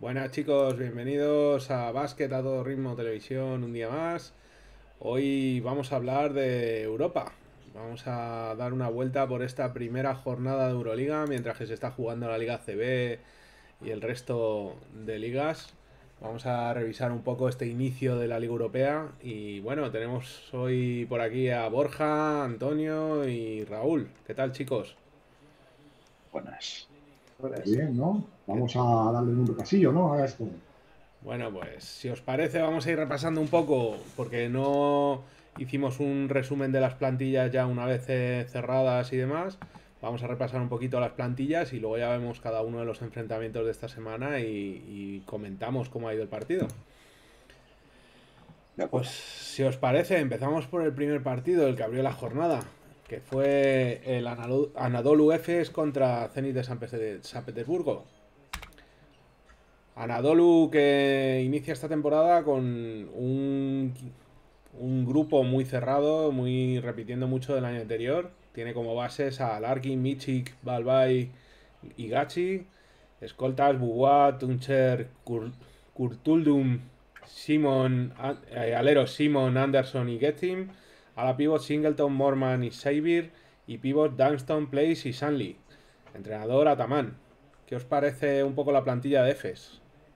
Buenas chicos, bienvenidos a Básquet a todo ritmo televisión un día más. Hoy vamos a hablar de Europa. Vamos a dar una vuelta por esta primera jornada de Euroliga mientras que se está jugando la Liga CB y el resto de ligas. Vamos a revisar un poco este inicio de la Liga Europea y bueno, tenemos hoy por aquí a Borja, Antonio y Raúl. ¿Qué tal chicos? Buenas. Buenas. Bien, ¿no? ¿Qué- Vamos a darle un repasillo, ¿no? A esto. Bueno, pues si os parece vamos a ir repasando un poco, porque no hicimos un resumen de las plantillas ya una vez cerradas y demás. Vamos a repasar un poquito las plantillas y luego ya vemos cada uno de los enfrentamientos de esta semana y comentamos cómo ha ido el partido. De Pues acuerdo. si os parece, empezamos por el primer partido, el que abrió la jornada, que fue el Anadolu Efes contra Zenit de San Petersburgo. Anadolu que inicia esta temporada con un grupo muy cerrado, muy repitiendo mucho del año anterior. Tiene como bases a Larkin, Michik, Balbay y Gachi. Escoltas, Bubuat, Tuncher, Kurtuldum, Simon, aleros Simon, Anderson y Getzim. A la pivot Singleton, Morman y Seibir. Y pivot Dunston, Place y Sanli. Entrenador Ataman. ¿Qué os parece un poco la plantilla de EFES?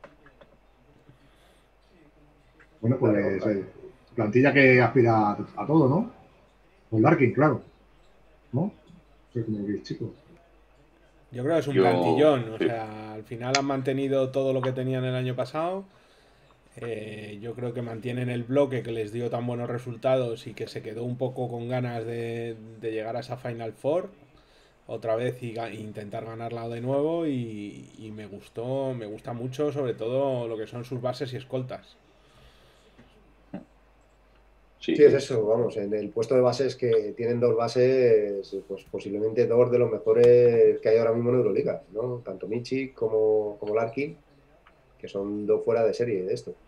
Bueno, Dale, pues Borja. plantilla que aspira a todo, ¿no? Con Larkin, claro, ¿no? No sé cómo lo veis, chicos. Yo creo que es un Yo, plantillón, o sí, sea, al final han mantenido todo lo que tenían el año pasado. Yo creo que mantienen el bloque que les dio tan buenos resultados y que se quedó un poco con ganas de llegar a esa Final Four otra vez y intentar ganarla de nuevo y me gusta mucho sobre todo lo que son sus bases y escoltas. sí, Sí, es sí. eso, vamos, en el puesto de bases que tienen dos bases, pues posiblemente dos de los mejores que hay ahora mismo en Euroliga, ¿no? Tanto Michi como Larkin, que son dos fuera de serie de esto.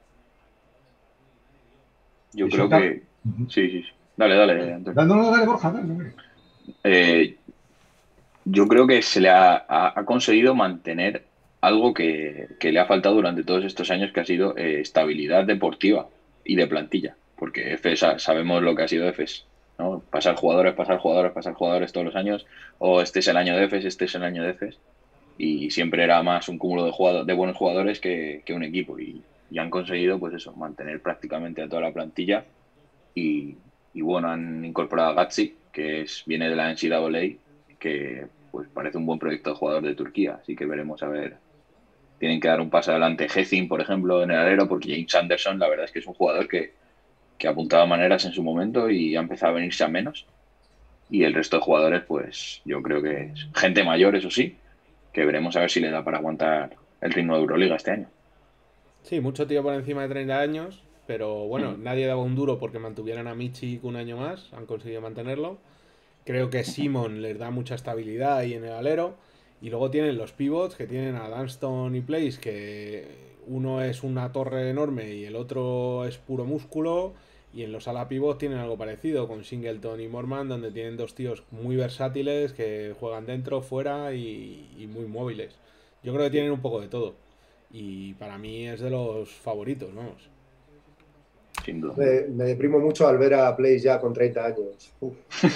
Yo Y son creo tan... que. Ujú. Sí, sí, sí. Dale, dale, Antonio. No, no, dale, Borja, dale, dale. Eh, yo creo que se le ha conseguido mantener algo que le ha faltado durante todos estos años, que ha sido estabilidad deportiva y de plantilla. Porque EFES, sabemos lo que ha sido EFES, ¿no? Pasar jugadores, pasar jugadores, pasar jugadores todos los años. O este es el año de EFES, este es el año de EFES. Y siempre era más un cúmulo de buenos jugadores que un equipo y han conseguido pues eso, mantener prácticamente a toda la plantilla y bueno, han incorporado a Gatsi, viene de la NCAA, que pues parece un buen proyecto de jugador de Turquía, así que veremos a ver. Tienen que dar un paso adelante Gezin, por ejemplo, en el alero, porque James Anderson, la verdad es que es un jugador que apuntaba maneras en su momento y ha empezado a venirse a menos. Y el resto de jugadores, pues yo creo que es gente mayor, eso sí, que veremos a ver si le da para aguantar el ritmo de Euroliga este año. Sí, mucho tío por encima de 30 años, pero bueno, Ujú, nadie daba un duro porque mantuvieran a Michi un año más, han conseguido mantenerlo. Creo que ujú. Simon les da mucha estabilidad ahí en el alero. Y luego tienen los pivots que tienen a Dunston y Place, que uno es una torre enorme y el otro es puro músculo. Y en los ala pivots tienen algo parecido con Singleton y Morman, donde tienen dos tíos muy versátiles que juegan dentro, fuera y muy móviles. Yo creo que tienen Sí, un poco de todo. Y para mí es de los favoritos, vamos. sin duda. Me deprimo mucho al ver a Place ya con 30 años. Uf.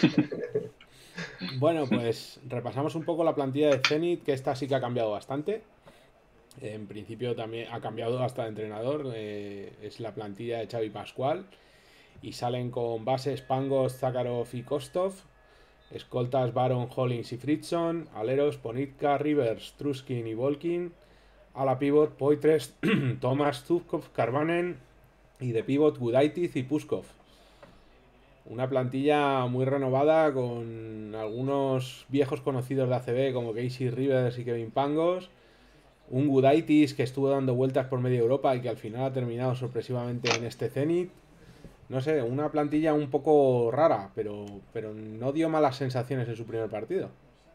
Bueno, pues repasamos un poco la plantilla de Zenit, que esta sí que ha cambiado bastante. En principio también ha cambiado hasta de entrenador. Es la plantilla de Xavi Pascual. Y salen con bases Pangos, Zakharov y Kostov. Escoltas Baron, Hollins y Fritson. Aleros Ponitka, Rivers, Truskin y Volkin. A la pivot Poitres, Thomas, Zubkov, Karvanen. Y de pivot Gudaitis y Puskov. Una plantilla muy renovada con algunos viejos conocidos de ACB como Casey Rivers y Kevin Pangos. Un Gudaitis que estuvo dando vueltas por media Europa y que al final ha terminado sorpresivamente en este Zenit. No sé, una plantilla un poco rara, pero no dio malas sensaciones en su primer partido.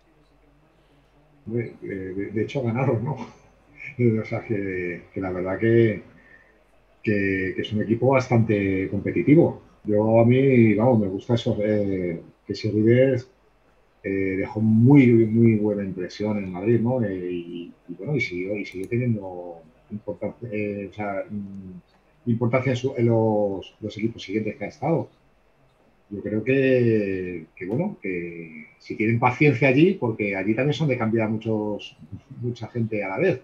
De hecho, ganaron, ¿no? O sea, que la verdad que es un equipo bastante competitivo. Yo a mí, vamos, me gusta eso, que si Rivers dejó muy buena impresión en Madrid, ¿no? Y bueno, y siguió teniendo. o sea, importancia en los equipos siguientes que ha estado. Yo creo bueno, que si tienen paciencia allí, porque allí también son de cambiar mucha gente a la vez.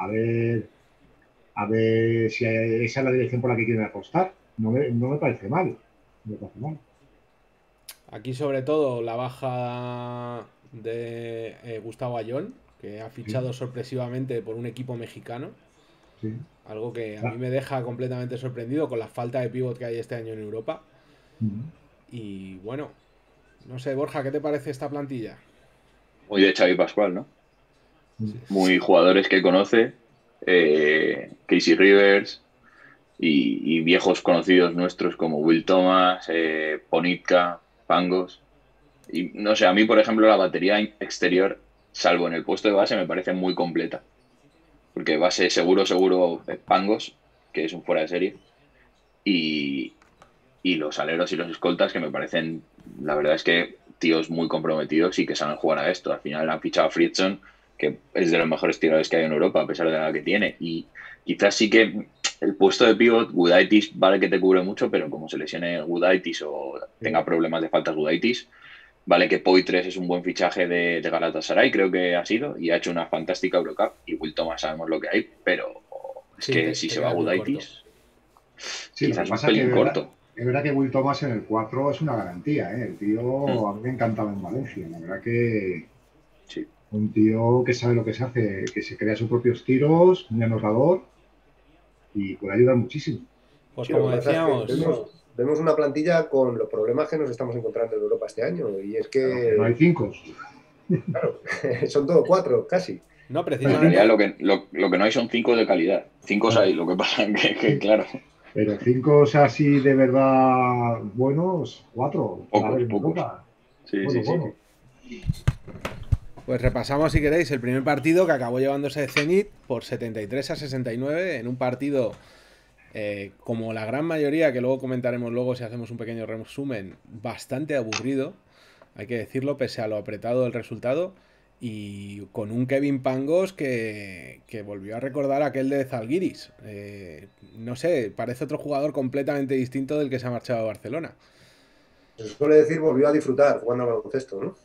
A ver si esa es la dirección por la que quieren apostar. No me parece mal. No me parece mal. Aquí sobre todo la baja de Gustavo Ayón, que ha Sí, fichado sorpresivamente por un equipo mexicano. sí. Algo que a mí Ah, me deja completamente sorprendido con la falta de pívot que hay este año en Europa. mm, Y bueno, no sé, Borja, ¿qué te parece esta plantilla? Muy de Xavi Pascual, ¿no? mm. Muy jugadores que conoce, Casey Rivers y viejos conocidos nuestros como Will Thomas, Ponitka, Pangos. Y no sé, a mí, por ejemplo, la batería exterior, salvo en el puesto de base, me parece muy completa. Porque base seguro, Pangos, que es un fuera de serie, y, y los aleros y los escoltas, que me parecen, la verdad es que tíos muy comprometidos y que saben jugar a esto. Al final han fichado a Friedson, que es de los mejores tiradores que hay en Europa, a pesar de la edad que tiene. Y quizás sí que el puesto de pivot, Gudaitis, vale que te cubre mucho, pero como se lesione Gudaitis o tenga problemas de faltas Gudaitis, vale que Poitres es un buen fichaje de Galatasaray, creo que ha sido, y ha hecho una fantástica Eurocup. Y Will Thomas sabemos lo que hay, pero es Sí, que si te se va quedas muy corto. Gudaitis, Sí, lo que quizás un pasa que pelín corto. es verdad que Will Thomas en el 4 es una garantía, ¿eh? El Mm, tío a mí me encantaba en Valencia. La verdad que sí. un tío que sabe lo que se hace, que se crea sus propios tiros, un anotador y puede ayudar muchísimo. Pues Sí, lo como que pasa es que decíamos, vemos una plantilla con los problemas que nos estamos encontrando en Europa este año. Y es Claro, que no hay que, cinco. claro, son todo cuatro, casi. no, Bueno, en realidad precisamente, lo que no hay son cinco de calidad. Cinco Claro, hay, lo que pasa que, sí. claro, Pero cinco así de verdad buenos, cuatro, puede haber pocos, en pocos. Europa. Sí, Bueno, sí, sí, bueno. sí. pues repasamos si queréis el primer partido que acabó llevándose Zenit por 73-69 en un partido como la gran mayoría, que luego comentaremos luego si hacemos un pequeño resumen, bastante aburrido, hay que decirlo, pese a lo apretado del resultado, y con un Kevin Pangos que volvió a recordar aquel de Zalgiris. No sé, parece otro jugador completamente distinto del que se ha marchado a Barcelona. Se suele decir, volvió a disfrutar jugando al baloncesto, ¿no?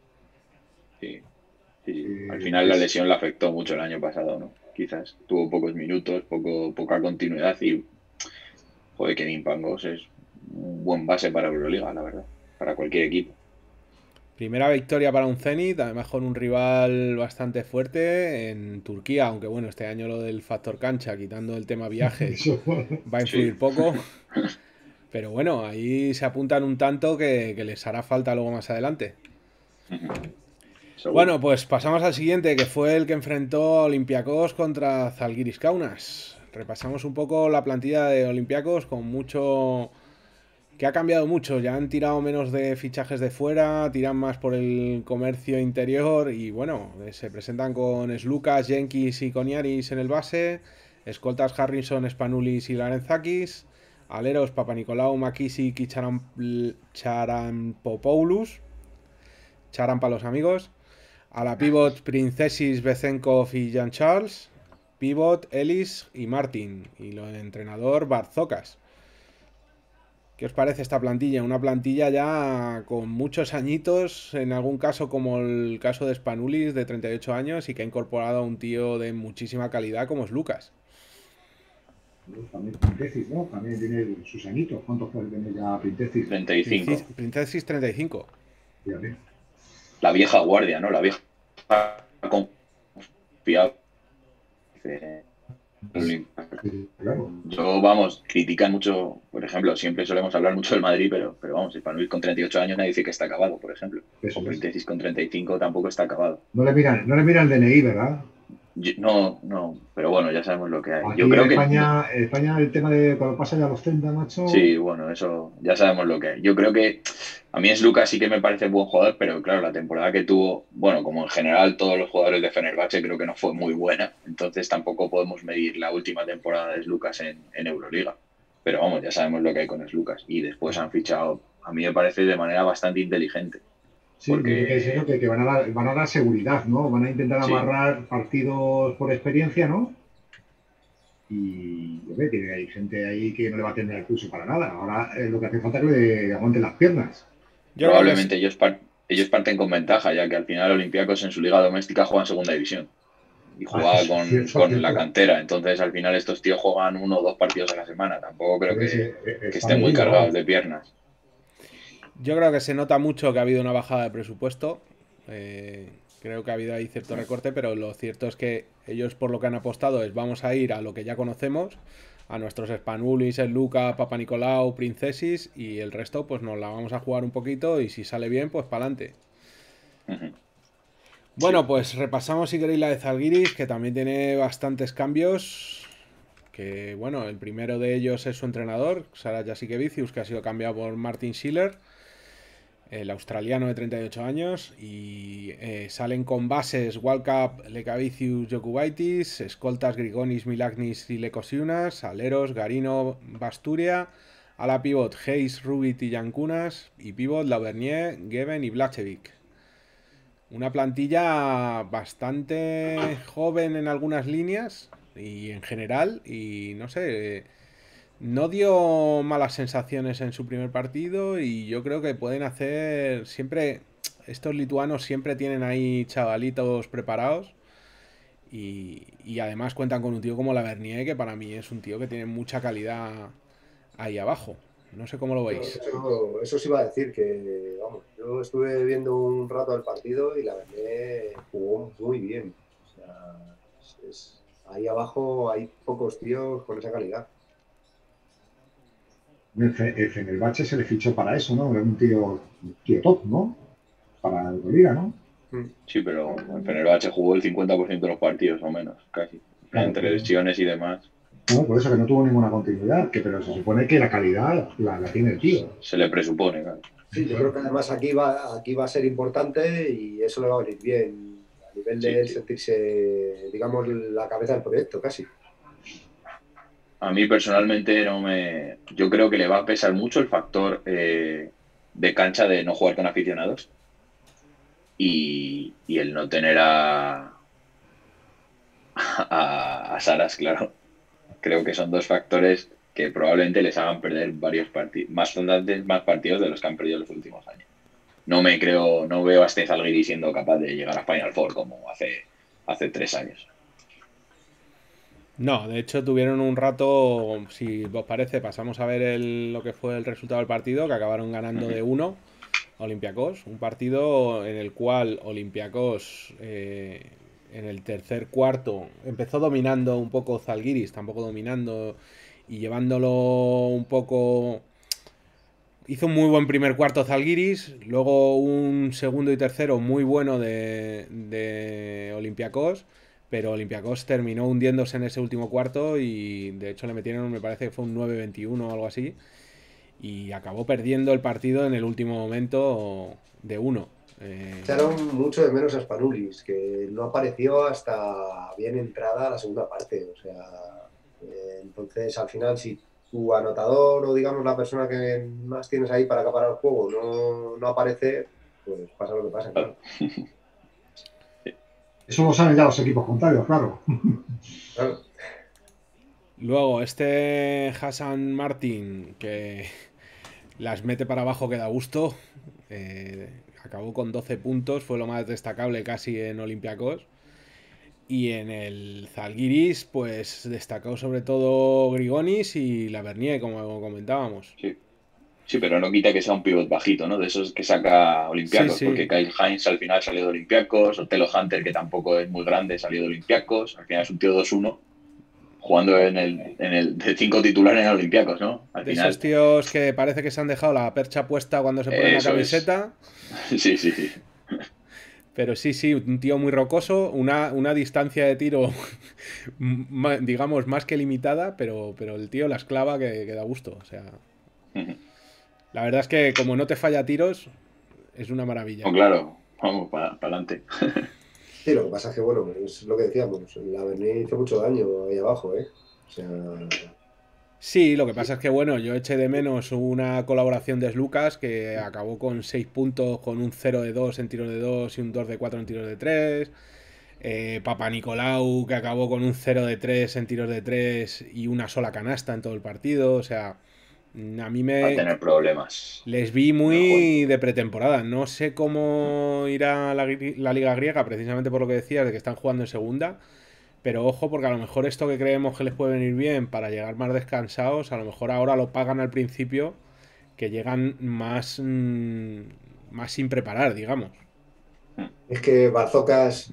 Sí, sí, sí. Al Eh, final la es, lesión le afectó mucho el año pasado, ¿no? Quizás tuvo pocos minutos, poca continuidad y, joder, Kevin Pangos es un buen base para Euroliga, la verdad, para cualquier equipo. Primera victoria para un Zenit, además con un rival bastante fuerte en Turquía, aunque bueno, este año lo del factor cancha, quitando el tema viajes, eso, va a Sí, influir poco. Pero bueno, ahí se apuntan un tanto que les hará falta luego más adelante. seguro. Bueno, pues pasamos al siguiente, que fue el que enfrentó a Olympiacos contra Zalgiris Kaunas. Repasamos un poco la plantilla de Olympiacos con mucho... que ha cambiado mucho, ya han tirado menos de fichajes de fuera, tiran más por el comercio interior y bueno, se presentan con Slukas, Jenkins y Koniaris en el base, escoltas Harrison, Spanulis y Larenzakis, aleros Papanikolaou, Makisic y Charampopoulos, Charan para los amigos, a la pivot Princesis, Bezenkov y Jan Charles, pivot Ellis y Martin y el entrenador Barzocas. ¿Qué os parece esta plantilla? Una plantilla ya con muchos añitos, en algún caso como el caso de Spanulis de 38 años y que ha incorporado a un tío de muchísima calidad como es Lucas. también Printesis, ¿no? También tiene sus añitos. ¿Cuántos puede tener ya Printesis? 35. Princesis 35. Fíjate. La vieja guardia, ¿no? La vieja confiable. Sí, claro. Yo, vamos, critican mucho, por ejemplo, siempre solemos hablar mucho del Madrid, pero vamos, Spanulis con 38 años nadie dice que está acabado, por ejemplo. Eso O es. Printesis con 35 tampoco está acabado. No le miran el DNI, ¿verdad? No, no, pero bueno, ya sabemos lo que hay. Yo Aquí creo que, En España el tema de cuando pasa ya los 30, macho, sí, bueno, eso ya sabemos lo que hay. Yo creo que a mí es Lucas sí que me parece buen jugador, pero claro, la temporada que tuvo, bueno, como en general todos los jugadores de Fenerbahce creo que no fue muy buena, entonces tampoco podemos medir la última temporada de Lucas en Euroliga. Pero vamos, ya sabemos lo que hay con Lucas. Y después han fichado, a mí me parece de manera bastante inteligente, sí, dice que es eso, porque que van a dar seguridad, ¿no? Van a intentar sí, amarrar partidos por experiencia, ¿no? y hombre, hay gente ahí que no le va a tener el pulso para nada. Ahora lo que hace falta es que le aguanten las piernas. Yo creo que Probablemente ellos parten con ventaja, ya que al final Olympiacos en su liga doméstica juega en segunda división y jugaba Eso es con la cierto. cantera. Entonces al final estos tíos juegan 1 o 2 partidos a la semana. Tampoco creo que Está estén muy medido, cargados vamos. de piernas. Yo creo que se nota mucho que ha habido una bajada de presupuesto. Eh, Creo que ha habido ahí cierto recorte, pero lo cierto es que ellos por lo que han apostado es vamos a ir a lo que ya conocemos, a nuestros Spanulis, el Luca, Papa Nicolau, Princesis, y el resto pues nos la vamos a jugar un poquito y si sale bien pues para adelante. Ujú. Bueno, pues repasamos si queréis la de Zalgiris, que también tiene bastantes cambios. Que bueno, el primero de ellos es su entrenador, Sara Jasikevicius, que ha sido cambiado por Martin Schiller, el australiano de 38 años, y salen con bases Walcap, Lekavicius, Jokubaitis, escoltas Grigonis, Milagnis y Lekosiunas, aleros Garino, Basturia, a la pivot Hayes, Rubit y Yankunas, y pivot Lauvernier, Geben y Blachevic. Una plantilla bastante joven en algunas líneas y en general, y no sé, no dio malas sensaciones en su primer partido y yo creo que pueden hacer siempre, estos lituanos siempre tienen ahí chavalitos preparados y además cuentan con un tío como la Bernier, que para mí es un tío que tiene mucha calidad ahí abajo. No sé cómo lo No, veis. eso sí iba a decir que, vamos, yo estuve viendo un rato el partido y la verdad jugó muy bien. O sea, ahí abajo hay pocos tíos con esa calidad. El Fenerbahce se le fichó para eso, ¿no? Era un tío top, ¿no? Para la Euroliga, ¿no? Mm. Sí, pero en Fenerbahce jugó el 50% de los partidos o menos, casi. Claro, Entre lesiones y demás. no, por eso que no tuvo ninguna continuidad, pero se supone que la calidad la tiene el tío. Se le presupone, claro. Sí, yo creo que además aquí va a ser importante y eso le va a venir bien a nivel de Sí, él sí. sentirse, digamos, la cabeza del proyecto, casi. A mí personalmente no me... Yo creo que le va a pesar mucho el factor de cancha de no jugar con aficionados y el no tener a Saras, claro. Creo que son 2 factores que probablemente les hagan perder varios partidos, más partidos de los que han perdido en los últimos años. No veo a este Zalgiris siendo capaz de llegar a Final Four como hace 3 años. No, de hecho tuvieron un rato, si os parece, pasamos a ver lo que fue el resultado del partido, que acabaron ganando de 1 a Olympiacos, un partido en el cual Olympiacos en el tercer cuarto empezó dominando un poco Zalgiris, tampoco dominando y llevándolo un poco. Hizo un muy buen primer cuarto Zalgiris, luego un segundo y tercero muy bueno de Olympiacos, pero Olympiacos terminó hundiéndose en ese último cuarto y de hecho le metieron, me parece que fue un 9-21 o algo así, y acabó perdiendo el partido en el último momento de 1. Echaron mucho de menos a Spanulis, que no apareció hasta bien entrada la segunda parte. O sea, entonces al final, si tu anotador o digamos la persona que más tienes ahí para acaparar el juego no aparece, pues pasa lo que pasa, claro. Eso lo saben ya los equipos contrarios, claro. Claro. Luego, este Hassan Martin, que las mete para abajo que da gusto, acabó con 12 puntos, fue lo más destacable casi en Olympiacos. Y en el Zalgiris, pues destacó sobre todo Grigonis y Lavernier, como comentábamos. Sí. Sí, pero no quita que sea un pivot bajito, ¿no? De esos que saca Sí, Olympiacos, sí. porque Kyle Hines al final salió de Olympiacos, Otelo Hunter, que tampoco es muy grande, salió de Olympiacos, al final es un tío 2-1, jugando de 5 titulares en Olympiacos, ¿no? Al De esos final, tíos que parece que se han dejado la percha puesta cuando se ponen la eso es. camiseta. Sí, sí, sí. Pero sí, sí, un tío muy rocoso, una distancia de tiro, digamos, más que limitada, pero el tío la esclava que da gusto. O sea, la verdad es que como no te falla tiros, es una maravilla. Oh, claro, vamos, para adelante. Sí, lo que pasa es que, bueno, es lo que decíamos, la Berni hizo mucho daño ahí abajo, ¿eh? O sea, Sí, lo que pasa es que, bueno, yo eché de menos una colaboración de Lucas que acabó con 6 puntos, con un 0 de 2 en tiros de 2 y un 2 de 4 en tiros de 3. Papa Nicolau, que acabó con un 0 de 3 en tiros de 3 y una sola canasta en todo el partido. O sea, a mí Va a tener problemas. les vi muy de pretemporada. No sé cómo irá la liga griega, precisamente por lo que decías, de que están jugando en segunda. Pero ojo, porque a lo mejor esto que creemos que les puede venir bien para llegar más descansados, a lo mejor ahora lo pagan al principio, que llegan más, más sin preparar, digamos. Es que Barzocas...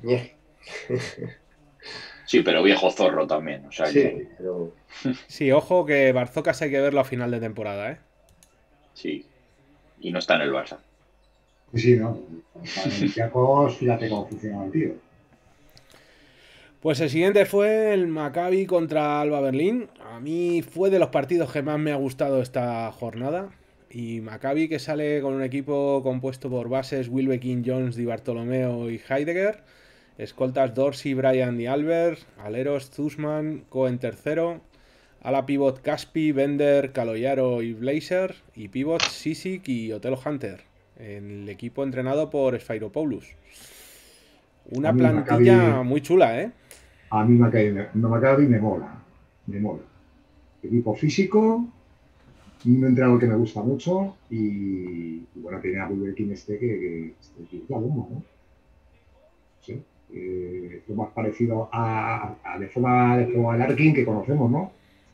Sí, pero viejo zorro también. O sea Sí, que... pero... Sí, ojo que Barzocas hay que verlo a final de temporada, ¿eh? Sí. Y no está en el Barça. Sí, no. Para el Olympiacos, fíjate cómo funciona el tío. Pues el siguiente fue el Maccabi contra Alba Berlín. A mí fue de los partidos que más me ha gustado esta jornada. Y Maccabi, que sale con un equipo compuesto por bases Wilbekin, Jones, Di Bartolomeo y Heidegger. Escoltas Dorsey, Bryan y Albert. Aleros Zuzman, Cohen tercero. Ala pivot Caspi, Bender, Caloyaro y Blazer. Y pivot Sisic y Otelo Hunter. El equipo entrenado por Sfairopoulos. Una plantilla Maccabi, muy chula, ¿eh? a mí Maccabi me mola. Me mola. Equipo físico, un entrenador que me gusta mucho y bueno, tiene a Wilbekin que es la bomba, ¿no? Sí. Lo más parecido de forma de juego al Larkin que conocemos, ¿no?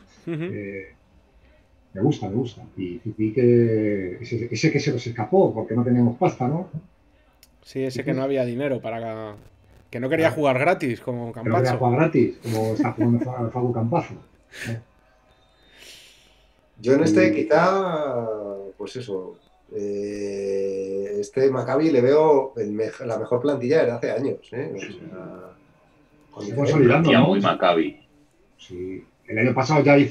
Me gusta. Y vi que ese que se nos escapó porque no teníamos pasta, ¿no? Sí, ese que no había dinero para... Que no quería jugar gratis, como Que no quería Campazzo. jugar gratis, como está jugando Facu Campazzo. Yo en este quizá, pues eso, este Maccabi le veo la mejor plantilla desde hace años. O sea, Se consolidando, Plantilla ¿no? muy Maccabi. Sí. El año pasado ya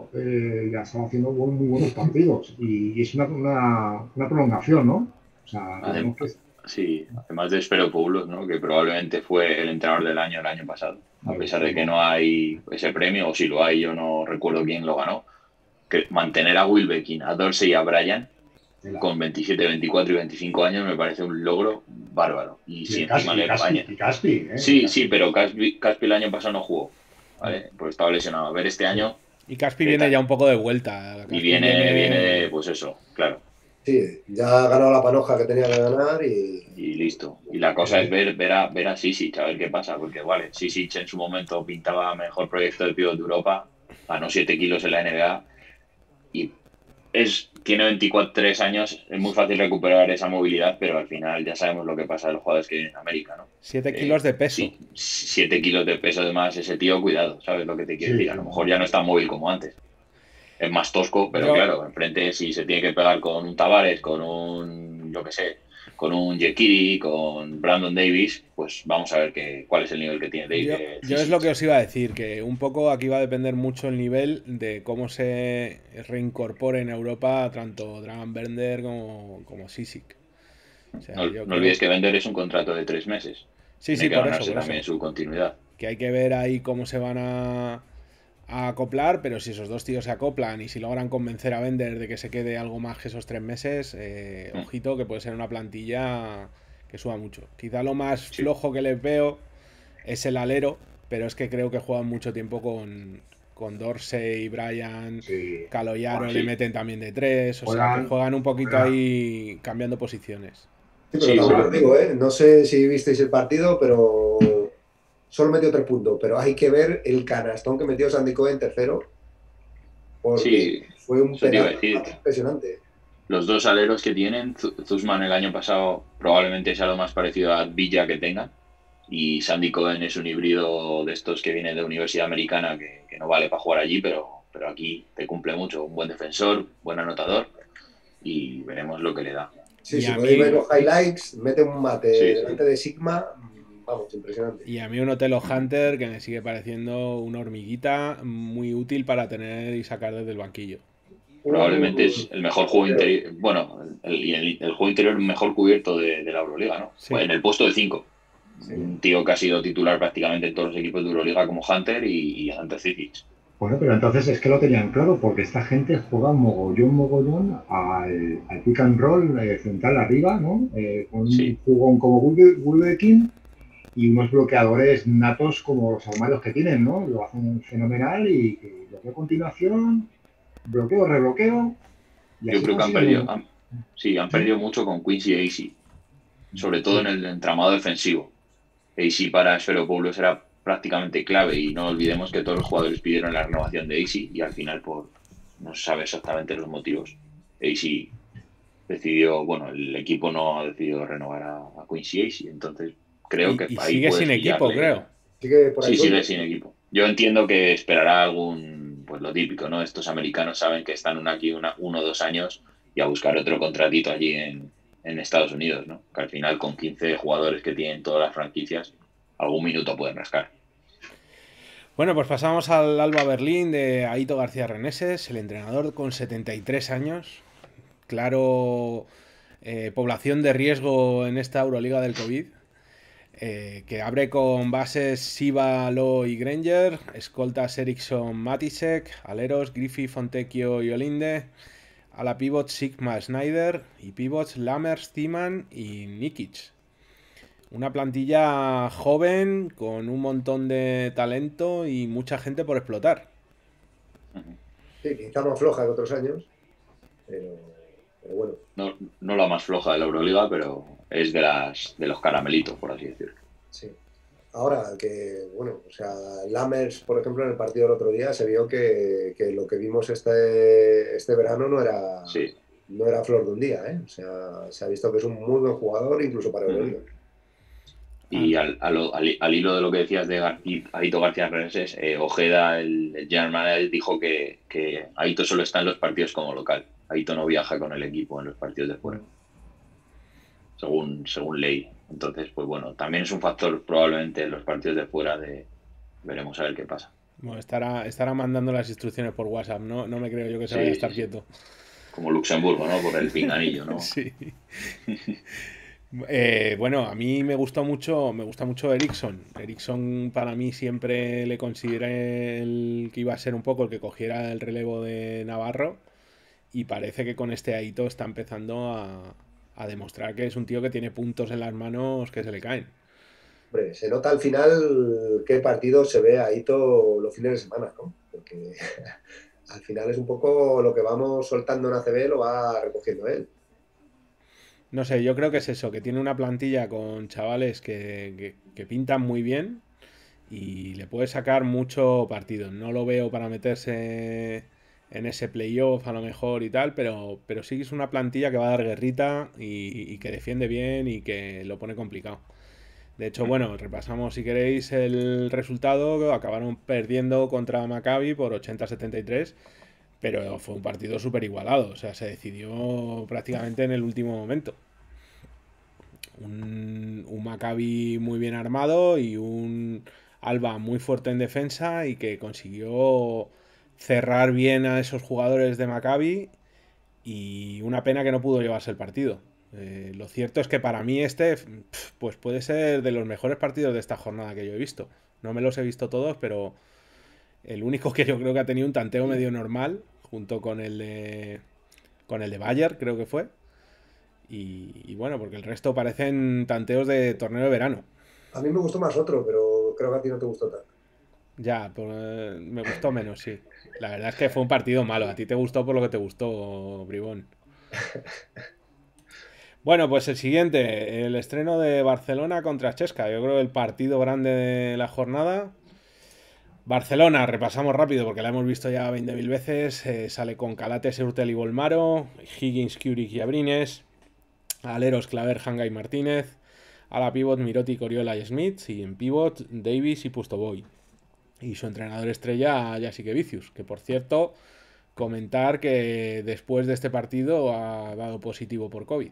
ya estaba haciendo muy buenos partidos y es una prolongación, ¿no? O sea, digamos que Sí, además de Sfairopoulos, ¿no? Que probablemente fue el entrenador del año el año pasado. A pesar de que no hay ese premio, o si lo hay, yo no recuerdo quién lo ganó. Que mantener a Wilbekin, a Dorsey y a Bryan con 27, 24 y 25 años me parece un logro bárbaro. Y si encima le empaña. Caspi, Sí, pero Caspi el año pasado no jugó, ¿vale? Pues estaba lesionado. A ver, este año... Y Caspi viene ya un poco de vuelta. Y viene, pues eso, claro. Sí, ya ha ganado la panoja que tenía que ganar y listo. Y la cosa es ver a Sisic, a ver qué pasa, porque vale, Sisic en su momento pintaba mejor proyecto de pívot de Europa, ganó 7 kilos en la NBA y tiene 23 años, es muy fácil recuperar esa movilidad, pero al final ya sabemos lo que pasa a los jugadores que vienen en América, ¿no? 7 kilos de peso. Sí, 7 kilos de peso además, ese tío, cuidado, ¿sabes lo que te quiero decir? A lo mejor ya no es tan móvil como antes. Es más tosco, pero claro, enfrente si se tiene que pegar con un Tavares, con un, yo qué sé, con un Jekiri, con Brandon Davis, pues vamos a ver cuál es el nivel que tiene Davis. Yo es lo que os iba a decir, que un poco aquí va a depender mucho el nivel de cómo se reincorpore en Europa tanto Dragan Bender como Sisic. O sea, no olvides que Bender es un contrato de 3 meses. Sí, Tiene que por ganarse eso. También su continuidad. Que hay que ver ahí cómo se van a acoplar, pero si esos dos tíos se acoplan y si logran convencer a Bender de que se quede algo más que esos 3 meses, ojito que puede ser una plantilla que suba mucho. Quizá lo más flojo que les veo es el alero, pero es que creo que juegan mucho tiempo con Dorsey, Bryan, Caloyaro le meten también de 3, o sea que juegan un poquito ahí cambiando posiciones. Sí, pero también os digo, no sé si visteis el partido, pero solo metió 3 puntos, pero hay que ver el canastón que metió Sandy Cohen tercero, porque fue un penal impresionante. Los dos aleros que tienen, Zuzman el año pasado probablemente sea lo más parecido a Villa que tengan, y Sandy Cohen es un híbrido de estos que viene de Universidad Americana que no vale para jugar allí, pero aquí te cumple mucho, un buen defensor, buen anotador, y veremos lo que le da. Sí, si podéis ver los highlights, mete un mate delante de Sigma. Vamos, impresionante. Y a mí un Otelo Hunter que me sigue pareciendo una hormiguita muy útil para tener y sacar desde el banquillo. Probablemente es el mejor juego interior, bueno, el juego interior mejor cubierto de la Euroliga, ¿no? Sí. En el puesto de 5. Sí. Un tío que ha sido titular prácticamente en todos los equipos de Euroliga como Hunter y Hunter Sisic. Bueno, pero entonces es que lo tenían claro, porque esta gente juega mogollón al pick and roll central arriba, ¿no? Con un jugón como Wilbekin y unos bloqueadores natos como los armarios que tienen, ¿no? Lo hacen fenomenal y bloqueo a continuación, bloqueo, rebloqueo, y Yo así creo que consiguen. sí, han perdido mucho con Quincy y AC, sobre todo en Sí, el entramado defensivo. AC para Sfero era prácticamente clave y no olvidemos que todos los jugadores pidieron la renovación de AC y al final no se sabe exactamente los motivos. AC decidió, bueno, el equipo no ha decidido renovar a Quincy AC, entonces creo que Y ahí sigue puedes sin equipo, pillarle. creo. Sigue por ahí Sí, sigue suelto. sin equipo. Yo entiendo que esperará pues lo típico, ¿no? Estos americanos saben que están aquí 1 o 2 años y a buscar otro contratito allí en Estados Unidos, ¿no? Que al final con 15 jugadores que tienen todas las franquicias, algún minuto pueden rascar. Bueno, pues pasamos al Alba Berlín de Aito García Reneses, el entrenador con 73 años. Claro, población de riesgo en esta Euroliga del COVID. Que abre con bases Siva, Lo y Granger, escoltas Eriksson, Matisek, aleros Griffith, Fontecchio y Olinde, a la pivot Sigma Snyder y pivots Lammers, Timan y Nikic. Una plantilla joven con un montón de talento y mucha gente por explotar. Sí, quizá más floja que otros años, pero bueno. No, no la más floja de la Euroliga, pero es de los caramelitos, por así decirlo. Sí. Ahora que, bueno, o sea, Lammers, por ejemplo, en el partido del otro día se vio que lo que vimos este verano Sí. no era flor de un día, ¿eh? O sea, se ha visto que es un muy buen jugador incluso para Euroliga. Y al hilo de lo que decías de Aito García Reneses, Ojeda, el general manager, dijo que Aito solo está en los partidos como local. Aito no viaja con el equipo en los partidos de fuera, según ley. Entonces, pues bueno, también es un factor probablemente en los partidos de fuera veremos a ver qué pasa. Bueno, estará mandando las instrucciones por WhatsApp, ¿no? No me creo yo que se vaya a Sí, sí, estar sí. quieto. Como Luxemburgo, ¿no? Por el pinganillo, ¿no? Sí. Bueno, a mí me gusta mucho Eriksson. Eriksson para mí siempre le consideré el que iba a ser un poco el que cogiera el relevo de Navarro y parece que con este Aito está empezando a demostrar que es un tío que tiene puntos en las manos que se le caen. Hombre, se nota al final qué partido se ve ahí todos los fines de semana, ¿no? Porque al final es un poco lo que vamos soltando en ACB lo va recogiendo él. No sé, yo creo que es eso, que tiene una plantilla con chavales que pintan muy bien y le puede sacar mucho partido. No lo veo para meterse en ese playoff a lo mejor y tal, pero sí que es una plantilla que va a dar guerrita y que defiende bien y que lo pone complicado. De hecho, bueno, repasamos si queréis el resultado. Acabaron perdiendo contra Maccabi por 80-73, pero fue un partido súper igualado. O sea, se decidió prácticamente en el último momento. Un Maccabi muy bien armado y un Alba muy fuerte en defensa y que consiguió cerrar bien a esos jugadores de Maccabi y una pena que no pudo llevarse el partido. Lo cierto es que para mí pues puede ser de los mejores partidos de esta jornada que yo he visto. No me los he visto todos, pero el único que yo creo que ha tenido un tanteo medio normal, junto con el de Bayer, creo que fue. Y bueno, porque el resto parecen tanteos de torneo de verano. A mí me gustó más otro, pero creo que a ti no te gustó tanto. Ya, me gustó menos, sí. La verdad es que fue un partido malo. A ti te gustó por lo que te gustó, Bribón. Bueno, pues el siguiente, el estreno de Barcelona contra Chesca. Yo creo el partido grande de la jornada. Barcelona, repasamos rápido porque la hemos visto ya 20.000 veces. Sale con Calates, Eurtel y Volmaro, Higgins, Kuric y Abrines, aleros Claver, Hanga y Martínez, a la pivot Miroti, Coriola y Smith, y en pivot Davis y Pustoboy. Y su entrenador estrella, Jasique Vicius, que por cierto, comentar que después de este partido ha dado positivo por COVID.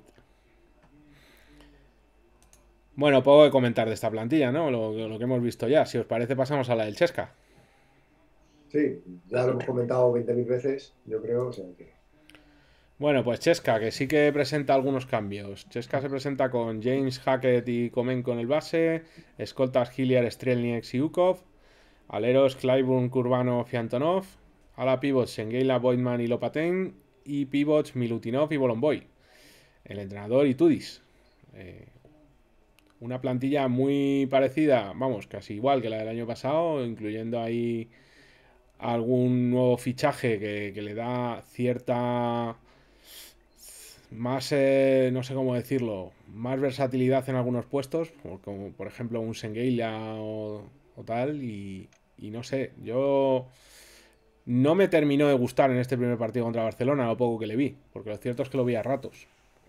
Bueno, poco que comentar de esta plantilla, ¿no? Lo que hemos visto ya. Si os parece, pasamos a la del Chesca. Sí, ya lo hemos comentado 20.000 veces, yo creo, o sea que... Bueno, pues Chesca, que sí que presenta algunos cambios. Chesca se presenta con James Hackett y Comenko en el base, escoltas Hilliard, Strelniek y Ukov, aleros Clyburn, Kurbanov y Antonov, a la pivots Sengeila, Boydman y Lopaten, y pivots Milutinov y Bolomboy. El entrenador Itudis. una plantilla muy parecida, vamos, casi igual que la del año pasado, incluyendo ahí algún nuevo fichaje que le da cierta más, no sé cómo decirlo, más versatilidad en algunos puestos, como por ejemplo un Sengeila o tal, y no sé, yo no me terminó de gustar en este primer partido contra Barcelona, lo poco que le vi, porque lo cierto es que lo vi a ratos.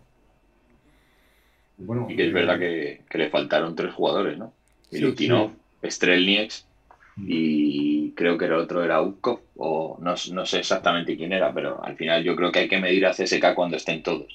Bueno, Y que es verdad que le faltaron 3 jugadores, ¿no? Sí, Milutinov, Strelnieks y creo que el otro era Ukov, o no, no sé exactamente quién era, pero al final yo creo que hay que medir a CSK cuando estén todos.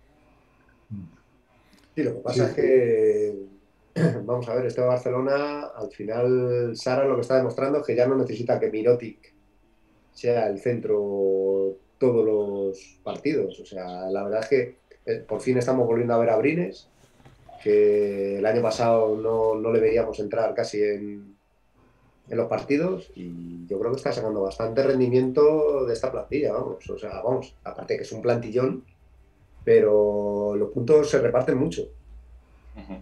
Sí, lo que pasa es sí, que, vamos a ver, este Barcelona, al final, Sara lo que está demostrando es que ya no necesita que Mirotic sea el centro todos los partidos. O sea, la verdad es que por fin estamos volviendo a ver a Brines, que el año pasado no le veíamos entrar casi en los partidos, y yo creo que está sacando bastante rendimiento de esta plantilla, vamos. O sea, vamos, aparte que es un plantillón, pero los puntos se reparten mucho. Ujú.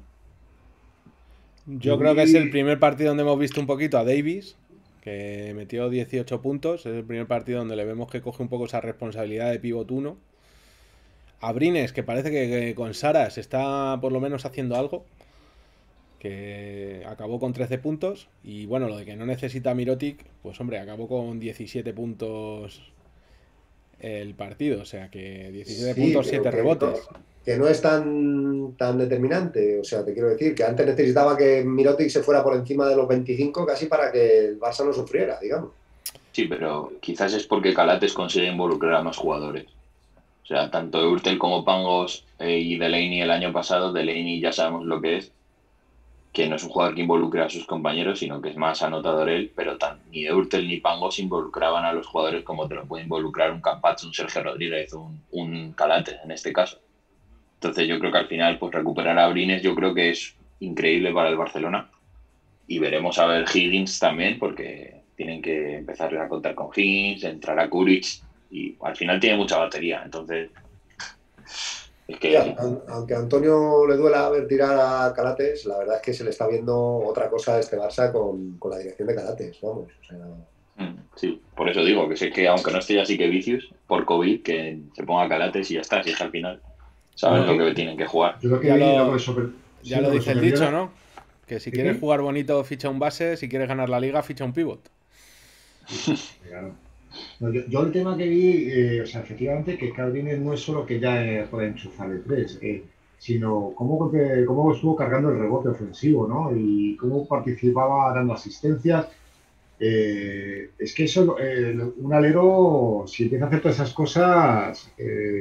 yo yo creo que es el vi, primer partido donde hemos visto un poquito a Davis, que metió 18 puntos, es el primer partido donde le vemos que coge un poco esa responsabilidad de pivot 1. A Brines, que parece que con Saras está por lo menos haciendo algo, que acabó con 13 puntos. Y bueno, lo de que no necesita Mirotic, pues hombre, acabó con 17 puntos el partido. O sea que 17 Sí, puntos, pero 7 rebotes. que no es tan determinante. O sea, te quiero decir que antes necesitaba que Mirotic se fuera por encima de los 25 casi para que el Barça no sufriera, digamos. Sí, pero quizás es porque Calates consigue involucrar a más jugadores. O sea, tanto Eurtel como Pangos y Delaney el año pasado, Delaney ya sabemos lo que no es un jugador que involucre a sus compañeros, sino que es más anotador él, pero ni Eurtel ni Pangos involucraban a los jugadores como te lo puede involucrar un Campazzo, un Sergio Rodríguez, un Calates en este caso. Entonces yo creo que al final pues recuperar a Brines yo creo que es increíble para el Barcelona y veremos a ver Higgins también porque tienen que empezar a contar con Higgins, entrar a Kuric y al final tiene mucha batería, entonces es Sí, que aunque a Antonio le duela ver tirar a Calates, la verdad es que se le está viendo otra cosa a este Barça con la dirección de Calates, vamos. O sea, sí, por eso digo que sé que aunque no esté ya sí que Vicius por COVID que se ponga Calates y ya está, si es que al final yo saben lo lo que, que tienen que jugar. yo lo que Ya vi, lo, sí, ya lo lo que dice el sorprendió dicho, era, ¿no? Que si ¿de quieres qué? jugar bonito, ficha un base. Si quieres ganar la liga, ficha un pivot. Sí, claro. No, yo el tema que vi, o sea, efectivamente, que Cardines no es solo que ya pueda enchufar el 3, sino cómo estuvo cargando el rebote ofensivo, ¿no? Y cómo participaba dando asistencias. Es que eso, un alero, si empieza a hacer todas esas cosas,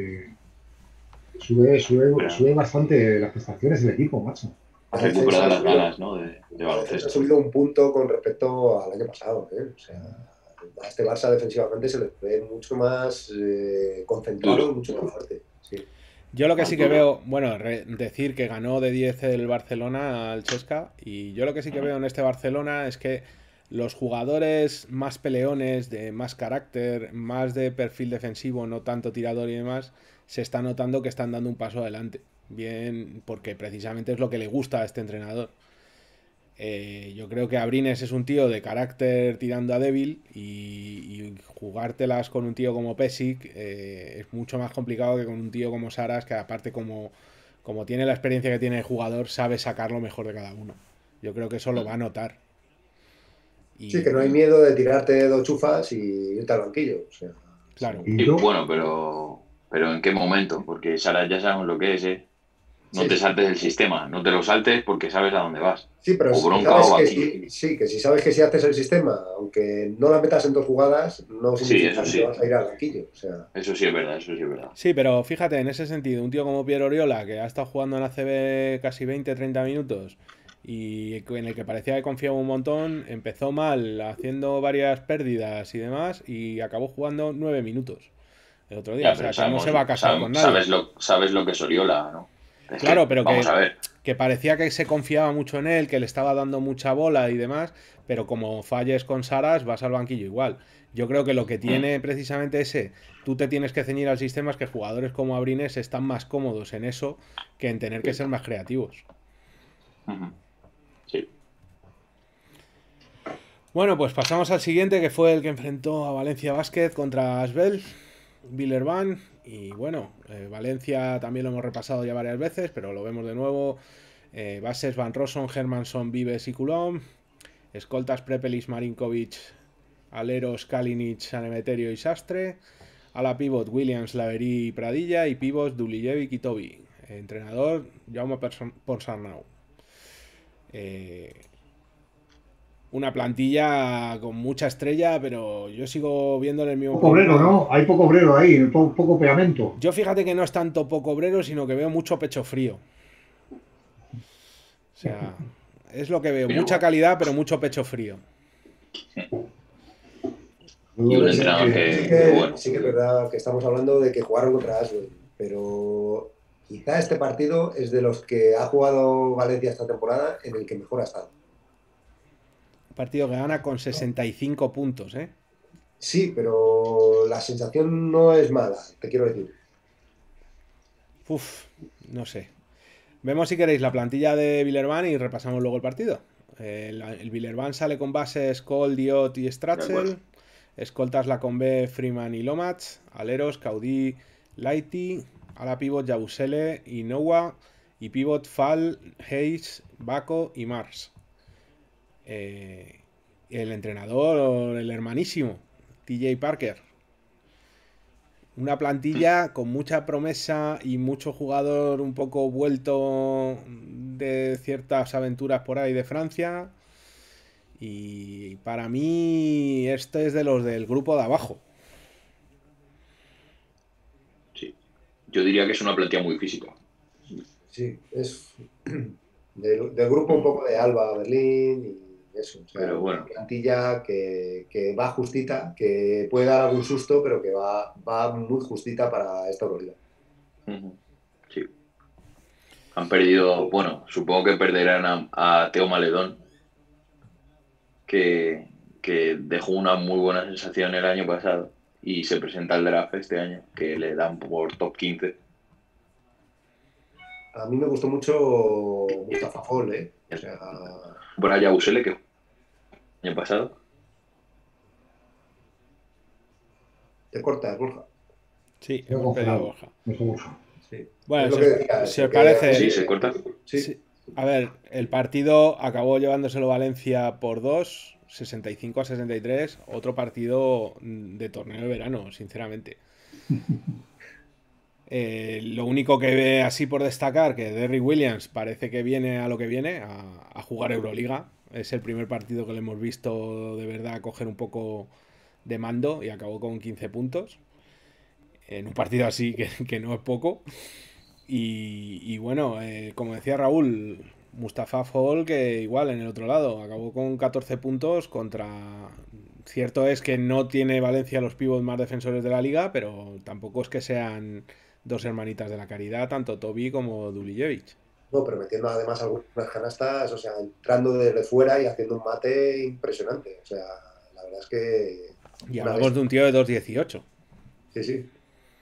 Pero sube bastante las prestaciones del equipo, macho. ha la defensa recuperado ha las subido, ganas, ¿no? de la defensa ha baloncesto. subido un punto con respecto al año pasado, ¿eh? O sea, a este Barça defensivamente se le ve mucho más concentrado y Duro, mucho más fuerte. Sí. Yo lo que más sí que duro. veo, bueno, decir que ganó de 10 el Barcelona al Chesca, y yo lo que sí que veo en este Barcelona es que los jugadores más peleones, de más carácter, más de perfil defensivo, no tanto tirador y demás, se está notando que están dando un paso adelante. Bien, porque precisamente es lo que le gusta a este entrenador. Yo creo que Abrines es un tío de carácter tirando a débil y jugártelas con un tío como Pesic es mucho más complicado que con un tío como Saras, que aparte como tiene la experiencia que tiene el jugador, sabe sacar lo mejor de cada uno. Yo creo que eso lo va a notar. Sí, que no hay Y miedo de tirarte dos chufas y irte al banquillo. O sea, claro, Y Sí, yo, bueno, pero ¿en qué momento? Porque Sara ya sabemos lo que es, ¿eh? No sí, te sí. saltes el sistema, no te lo saltes porque sabes a dónde vas. Sí, pero O si bronca sabes o que banquillo. si, sí, que si sabes que si haces el sistema, aunque no la metas en dos jugadas, no Sí, significa eso que te sí. vas a ir al banquillo. O sea, Eso sí es verdad, eso sí es verdad. sí, pero fíjate, en ese sentido, un tío como Pierre Oriola, que ha estado jugando en ACB casi 20-30 minutos y en el que parecía que confiaba un montón, empezó mal, haciendo varias pérdidas y demás, y acabó jugando 9 minutos el otro día. O Ya, pero sea, que no se va a casar con nadie. sabes lo que es Oriola, ¿no? Es Claro, que, pero vamos a ver. que parecía que se confiaba mucho en él, que le estaba dando mucha bola y demás, pero como falles con Saras, vas al banquillo igual. Yo creo que lo que Mm, tiene precisamente ese, tú te tienes que ceñir al sistema, es que jugadores como Abrines están más cómodos en eso que en tener que sí. ser más creativos. Sí. Bueno, pues pasamos al siguiente, que fue el que enfrentó a Valencia Basket contra Asbel, Villerban. Y bueno, Valencia también lo hemos repasado ya varias veces, pero lo vemos de nuevo. Bases Van Rossum, Hermansson, Vives y Coulomb. Escoltas Prepelis, Marinkovic, aleros Kalinic, Sanemeterio y Sastre. A la pivot Williams, Laverí y Pradilla. Y pivot Dulijevic y Toby. Entrenador Jaume Ponsarnau. Una plantilla con mucha estrella, pero yo sigo viéndole el mismo Poco obrero, ¿no? Hay poco obrero ahí, poco pegamento. Yo fíjate que no es tanto poco obrero, sino que veo mucho pecho frío. O sea, es lo que veo. Pero Mucha bueno. calidad, pero mucho pecho frío. Y un entrenador bueno. Sí que es verdad que estamos hablando de que jugaron contra Asbel, pero quizá este partido es de los que ha jugado Valencia esta temporada en el que mejor ha estado. Un partido que gana con 65 puntos, ¿eh? Sí, pero la sensación no es mala, te quiero decir. Uf, no sé. Vemos si queréis la plantilla de Villerban y repasamos luego el partido. El Villerban sale con bases Cole, Diot y Strachel. Escoltas la con B, Freeman y Lomax. Aleros, Caudí, Lighty. A la pivot, Yabusele y Noah. Y pivot, Fall, Hayes, Baco y Mars. El entrenador, el hermanísimo, TJ Parker. Una plantilla con mucha promesa y mucho jugador un poco vuelto de ciertas aventuras por ahí de Francia. Y para mí este es de los del grupo de abajo. Sí. Yo diría que es una plantilla muy física. Sí, es del grupo un poco de Alba, Berlín y eso. O sea, Pero bueno. una plantilla que va justita, que puede dar algún susto, pero que va muy justita para esta Euroliga. Sí. Han perdido, bueno, supongo que perderán a Teo Maledón, que dejó una muy buena sensación el año pasado y se presenta al draft este año, que le dan por top 15. A mí me gustó mucho Mustafa Fall, ¿eh? O sea, Brian Yabusele, que el año pasado. te cortas, Borja. Sí, Lo he hemos pedido congelado. Borja. Sí. Bueno, Es lo si que os, decía, si os porque- parece... Sí, se corta. Sí. Sí. A ver, el partido acabó llevándoselo Valencia por 2, 65 a 63. Otro partido de torneo de verano, sinceramente. Lo único que ve así por destacar, que Derrick Williams parece que viene a lo que viene, a jugar Euroliga. Es el primer partido que le hemos visto de verdad coger un poco de mando y acabó con 15 puntos. En un partido así que no es poco. Y bueno, como decía Raúl, Mustafa Fall, que igual en el otro lado acabó con 14 puntos contra... Cierto es que no tiene Valencia los pivots más defensores de la liga, pero tampoco es que sean dos hermanitas de la caridad, tanto Toby como Dulijevic. No, pero metiendo además algunas canastas, o sea, entrando desde fuera y haciendo un mate impresionante. O sea, la verdad es que... Y una hablamos de un tío de 2,18. Sí, sí.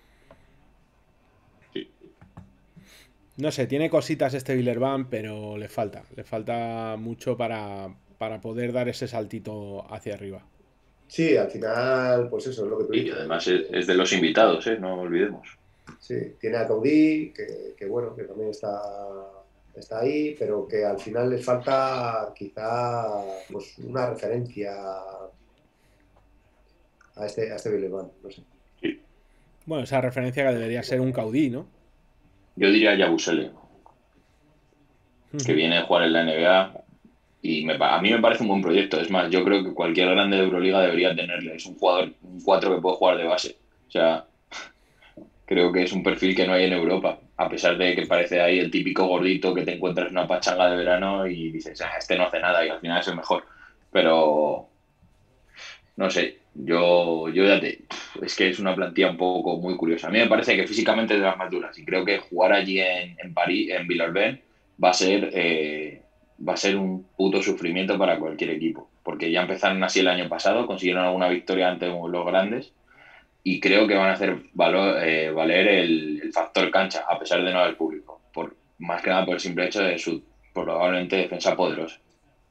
No sé, tiene cositas este Villerban, pero le falta mucho para poder dar ese saltito hacia arriba. Sí, al final, pues eso es lo que tú Y dices. además es de los invitados, no olvidemos. Sí, tiene a Caudí, que bueno, que también está ahí, pero que al final les falta quizá pues una referencia a este Villerban, no sé. Sí. Bueno, esa referencia que debería ser un Caudí, ¿no? Yo diría Yabusele, que viene a jugar en la NBA y a mí me parece un buen proyecto. Es más, yo creo que cualquier grande de Euroliga debería tenerle. Es un jugador, un 4 que puede jugar de base. O sea, creo que es un perfil que no hay en Europa. A pesar de que parece ahí el típico gordito que te encuentras en una pachanga de verano y dices, este no hace nada y al final es el mejor. Pero, no sé, es que es una plantilla un poco muy curiosa. A mí me parece que físicamente es de las más duras y creo que jugar allí en París, en Villeurbanne, va a ser un puto sufrimiento para cualquier equipo. Porque ya empezaron así el año pasado, consiguieron alguna victoria ante los grandes y creo que van a hacer valer el factor cancha, a pesar de no haber público. Más que nada por el simple hecho de su probablemente defensa poderosa.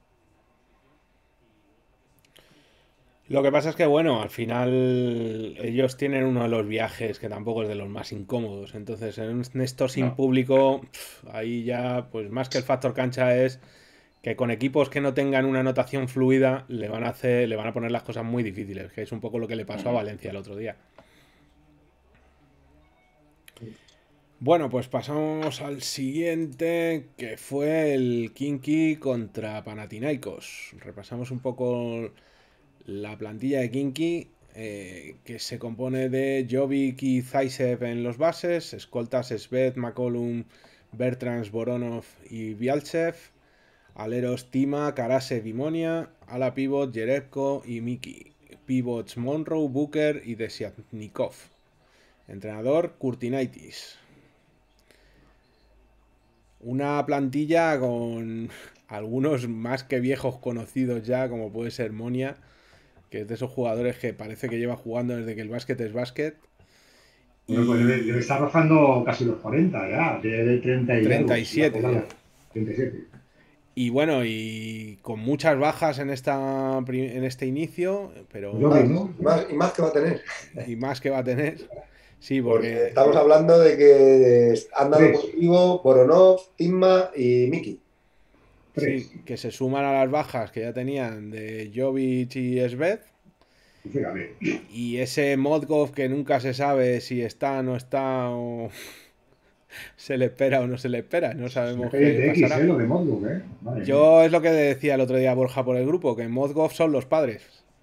Lo que pasa es que, bueno, al final ellos tienen uno de los viajes que tampoco es de los más incómodos. Entonces, en esto sin No. público, ahí ya, pues más que el factor cancha es que con equipos que no tengan una anotación fluida le van a poner las cosas muy difíciles, que es un poco lo que le pasó a Valencia el otro día. Bueno, pues pasamos al siguiente, que fue el Kinky contra Panathinaikos. Repasamos un poco la plantilla de Kinky, que se compone de Jovic y Zaisev en los bases, escoltas Sved, McCollum, Bertrands, Voronov y Bialchev, aleros Tima, Karasev y Monia, ala pivot Jerebko y Miki, pivots Monroe, Booker y Desiatnikov, entrenador Kurtinaitis. Una plantilla con algunos más que viejos conocidos ya, como puede ser Monia, que es de esos jugadores que parece que lleva jugando desde que el básquet es básquet. Bueno, pues debe estar rozando casi los 40 ya, de 30 y 37 algo, ya. 37. Y bueno, y con muchas bajas en este inicio, pero Yo vi, ¿no? Y más que va a tener. y más que va a tener. Sí, Porque porque estamos hablando de que han dado Tres. positivo Voronov, Timma y Miki. Tres. sí, que se suman a las bajas que ya tenían de Jovic y Sved. Fíjate. Y ese Modkov que nunca se sabe si está, no está, o se le espera o no se le espera. No sabemos qué de X, pasará. lo de Modlook, ¿eh? Madre Yo es lo que decía el otro día Borja por el grupo, que Modkov son los padres.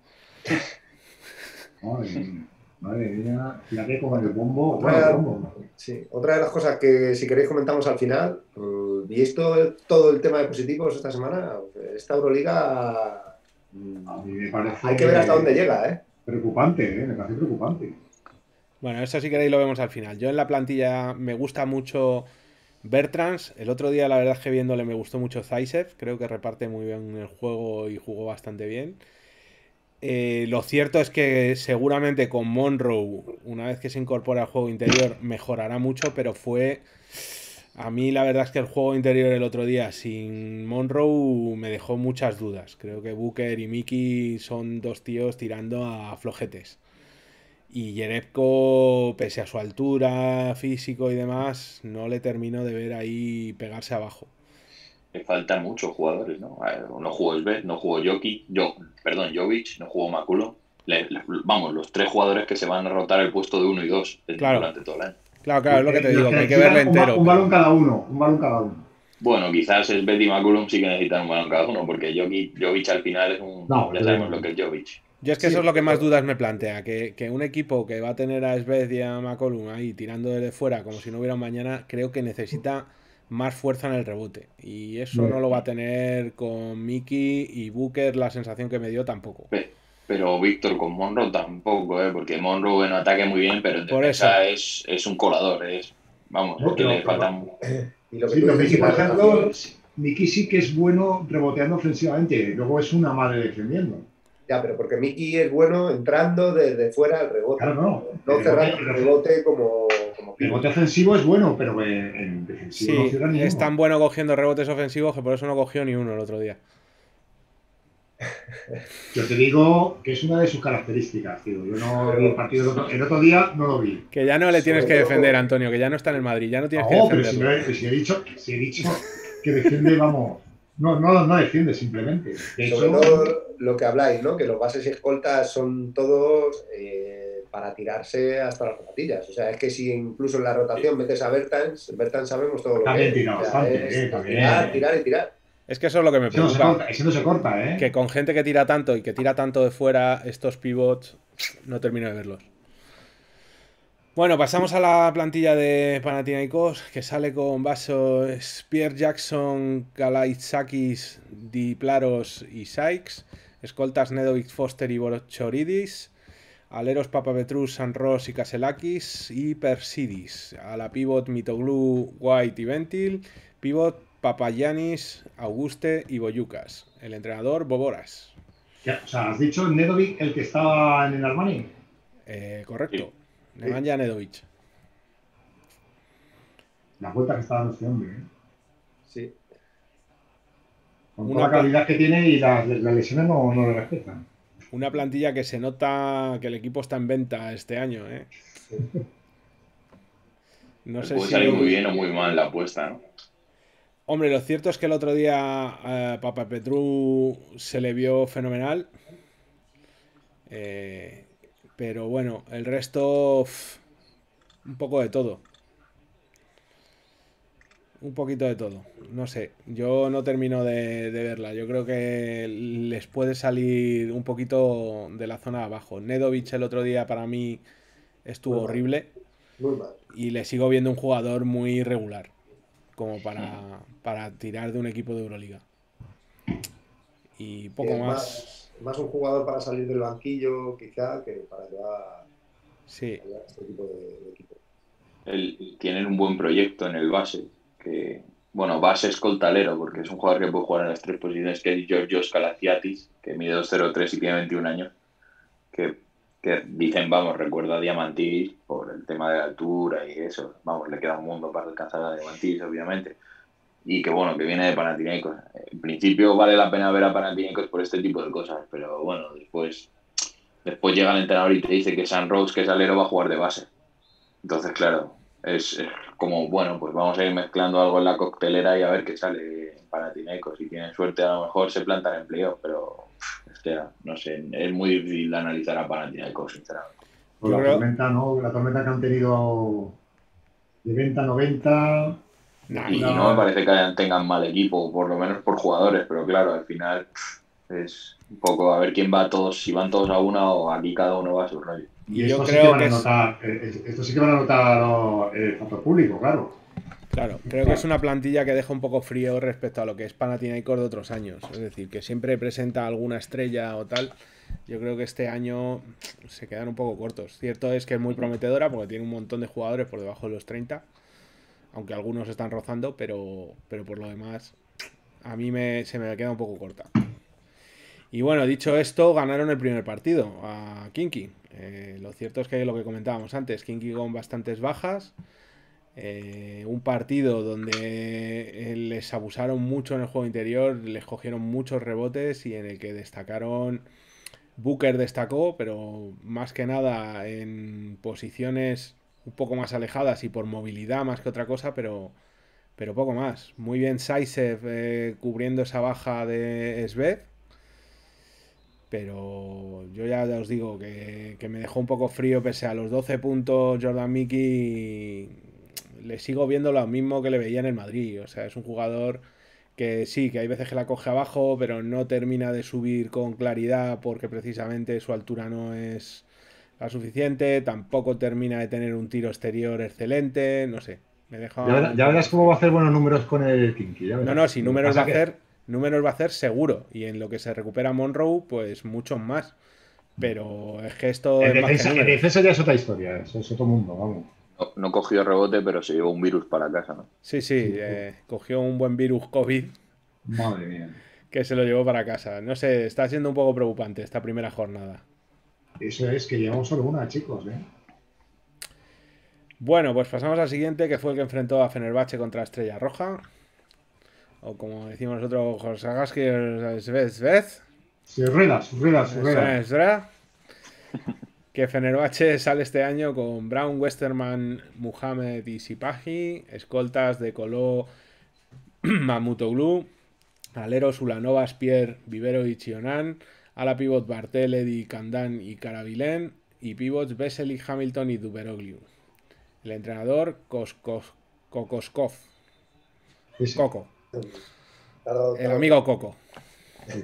mía. Madre mía. Fíjate como en el bombo. Otra, Bueno, el bombo. sí, otra de las cosas que si queréis comentamos al final, visto todo el tema de positivos esta semana, esta Euroliga A mí me parece hay que ver hasta dónde llega, ¿eh? preocupante, ¿eh? Me parece preocupante. Bueno, eso si queréis lo vemos al final. Yo en la plantilla me gusta mucho Bertrands. El otro día la verdad es que viéndole me gustó mucho Zaisev. Creo que reparte muy bien el juego y jugó bastante bien. Lo cierto es que seguramente con Monroe, una vez que se incorpora al juego interior, mejorará mucho, pero fue... A mí la verdad es que el juego interior el otro día sin Monroe me dejó muchas dudas. Creo que Booker y Miki son dos tíos tirando a flojetes. Y Jerebko, pese a su altura, físico y demás, no le termino de ver ahí pegarse abajo. Le faltan muchos jugadores, ¿no? No jugó Sved, no jugó Jovic, no jugó McCollum. Vamos, los tres jugadores que se van a rotar el puesto de 1 y 2 Claro. durante todo el año. Claro, es lo que te digo, que hay que verle entero. Un balón cada uno. Bueno, quizás Sved y McCollum sí que necesitan un balón cada uno, porque Jovic al final es un... No, ya sabemos lo que es Jovic. Yo es que eso es lo que más dudas me plantea, que un equipo que va a tener a Sved y a McCollum ahí tirando desde fuera como si no hubiera un mañana, creo que necesita más fuerza en el rebote. Y eso no lo va a tener con Miki y Booker, la sensación que me dio tampoco. Pero Víctor con Monroe tampoco, porque Monroe en ataque muy bien, pero en Por defensa es un colador. Vamos, No, que pero- le faltan... Y lo que Sí, tú pero dices, Miki, por la ejemplo, rotación- Miki sí que es bueno reboteando ofensivamente. Luego es una madre defendiendo. Ya, pero porque Miki es bueno entrando desde fuera al rebote. Claro, no. No cerrando el rebote como Rebote ofensivo es bueno, pero en defensivo no Sí, cierra ni es uno. tan bueno cogiendo rebotes ofensivos que por eso no cogió ni uno el otro día. Yo te digo que es una de sus características, tío. Yo no vi el partido el otro día, no lo vi. Que ya no le tienes Sobre que todo- defender, Antonio, que ya no está en el Madrid, ya no tienes que No, pero defenderlo. si he dicho que defiende, vamos. No defiende simplemente. De Sobre hecho, todo lo que habláis, ¿no? Que los bases y escoltas son todos para tirarse hasta las zapatillas. O sea, es que si incluso en la rotación metes a Bertans sabemos todo lo También que es. tira O sea, bastante, también. tirar y tirar. Es que eso es lo que me ese no preocupa. se corta, ¿eh? Que con gente que tira tanto y que tira tanto de fuera, estos pivots no termino de verlos. Bueno, pasamos a la plantilla de Panathinaikos, que sale con vasos Pierre Jackson, Kalaitzakis, Diplaros y Sykes, escoltas Nedovic, Foster y Borochoridis, aleros Papapetrus, San Ross y Kaselakis y Persidis, a la pivot Mitoglu, White y Ventil, pivot Papagiannis, Auguste y Boyucas, el entrenador Boboras. O sea, has dicho Nedovic, el que estaba en el Armani. Correcto. Nemanja Nedovic. La vuelta que está dando este hombre, ¿eh? Sí. Con Una, toda la calidad que tiene y las lesiones no le respetan. una plantilla que se nota que el equipo está en venta este año, ¿eh? No Le sé puede salir muy si... bien o muy mal la apuesta, ¿no? Hombre, lo cierto es que el otro día Papa Petru se le vio fenomenal. eh, pero bueno, el resto, un poco de todo. Un poquito de todo. No sé, yo no termino de verla. Yo creo que les puede salir un poquito de la zona de abajo. Nedovic el otro día para mí Muy estuvo mal, horrible muy mal. y le sigo viendo un jugador muy irregular como para tirar de un equipo de Euroliga. Y Que poco más. es más un jugador para salir del banquillo, quizá, que Sí, para llevar a este tipo de equipo. Tienen un buen proyecto en el base, que, bueno, base escoltalero, porque es un jugador que puede jugar en las tres posiciones, que es Georgios Kalaciatis, que mide 2,03 y tiene 21 años, que, que dicen, vamos, recuerda a Diamantis por el tema de la altura y eso, vamos, le queda un mundo para alcanzar a Diamantis, obviamente, y que bueno, que viene de Panathinaikos. En principio vale la pena ver a Panathinaikos por este tipo de cosas, pero bueno, después llega el entrenador y te dice que San Rose, que es alero, va a jugar de base. Entonces, claro, es como, bueno, pues vamos a ir mezclando algo en la coctelera y a ver qué sale en Panathinaikos. Si tienen suerte, a lo mejor se plantan en playoff, pero es que, no sé, es muy difícil de analizar a Panathinaikos, sinceramente. Con yo la creo. tormenta, ¿no? La tormenta que han tenido de venta 90, Nah, Y no me locura. parece que tengan mal equipo, por lo menos por jugadores, pero claro, al final es un poco a ver quién va a todos, si van todos a una o aquí cada uno va a su rollo. Y y yo esto sí que creo van que a es. notar, esto sí que van a notar el factor público, claro. Claro, creo que es una plantilla que deja un poco frío respecto a lo que es Panathinaikos de otros años. Es decir, que siempre presenta alguna estrella o tal. Yo creo que este año se quedan un poco cortos. Cierto es que es muy prometedora porque tiene un montón de jugadores por debajo de los 30, aunque algunos están rozando, pero por lo demás a mí se me queda un poco corta. Y bueno, dicho esto, ganaron el primer partido a Kinky. Lo cierto es que lo que comentábamos antes, Kinky con bastantes bajas. Un partido donde les abusaron mucho en el juego interior, les cogieron muchos rebotes y en el que destacaron. Booker destacó, pero más que nada en posiciones un poco más alejadas y por movilidad más que otra cosa, pero poco más. Muy bien Saisev cubriendo esa baja de Sved, pero yo ya os digo que me dejó un poco frío pese a los 12 puntos Jordan Mickey. Le sigo viendo lo mismo que le veía en el Madrid. O sea, es un jugador que sí, que hay veces que la coge abajo, pero no termina de subir con claridad porque precisamente su altura no es la suficiente. Tampoco termina de tener un tiro exterior excelente. No sé, me deja un Ya poco verás cómo frío. va a hacer buenos números con el Kinky, ya No, verás. si Lo que números va a pasa que hacer, números va a hacer seguro. Y en lo que se recupera Monroe, pues muchos más. Pero es que esto es más que en números. defensa ya es otra historia, es otro mundo, vamos. No, no cogió rebote, pero se llevó un virus para casa, ¿no? Sí, Sí, cogió un buen virus COVID madre mía. que se lo llevó para casa. No sé, está siendo un poco preocupante esta primera jornada. Eso es que llevamos solo una, chicos, ¿eh? Bueno, pues pasamos al siguiente, que fue el que enfrentó a Fenerbahce contra Estrella Roja. O como decimos nosotros, Josagaski Svezd. Sus ruedas, sus ruedas, sus ruedas. Que Fenerbahce sale este año con Brown, Westerman, Muhammad y Sipahi, escoltas de Coló, Mamutoglu, aleros Ulanovas, Pierre, Vivero y Chionan, ala pivot Bartel, Eddy, Kandan y Karavilén, y pivots Vesely, Hamilton y Duberogliu. El entrenador Kokoskov. Ese. Coco. El Claro, amigo Coco. Sí.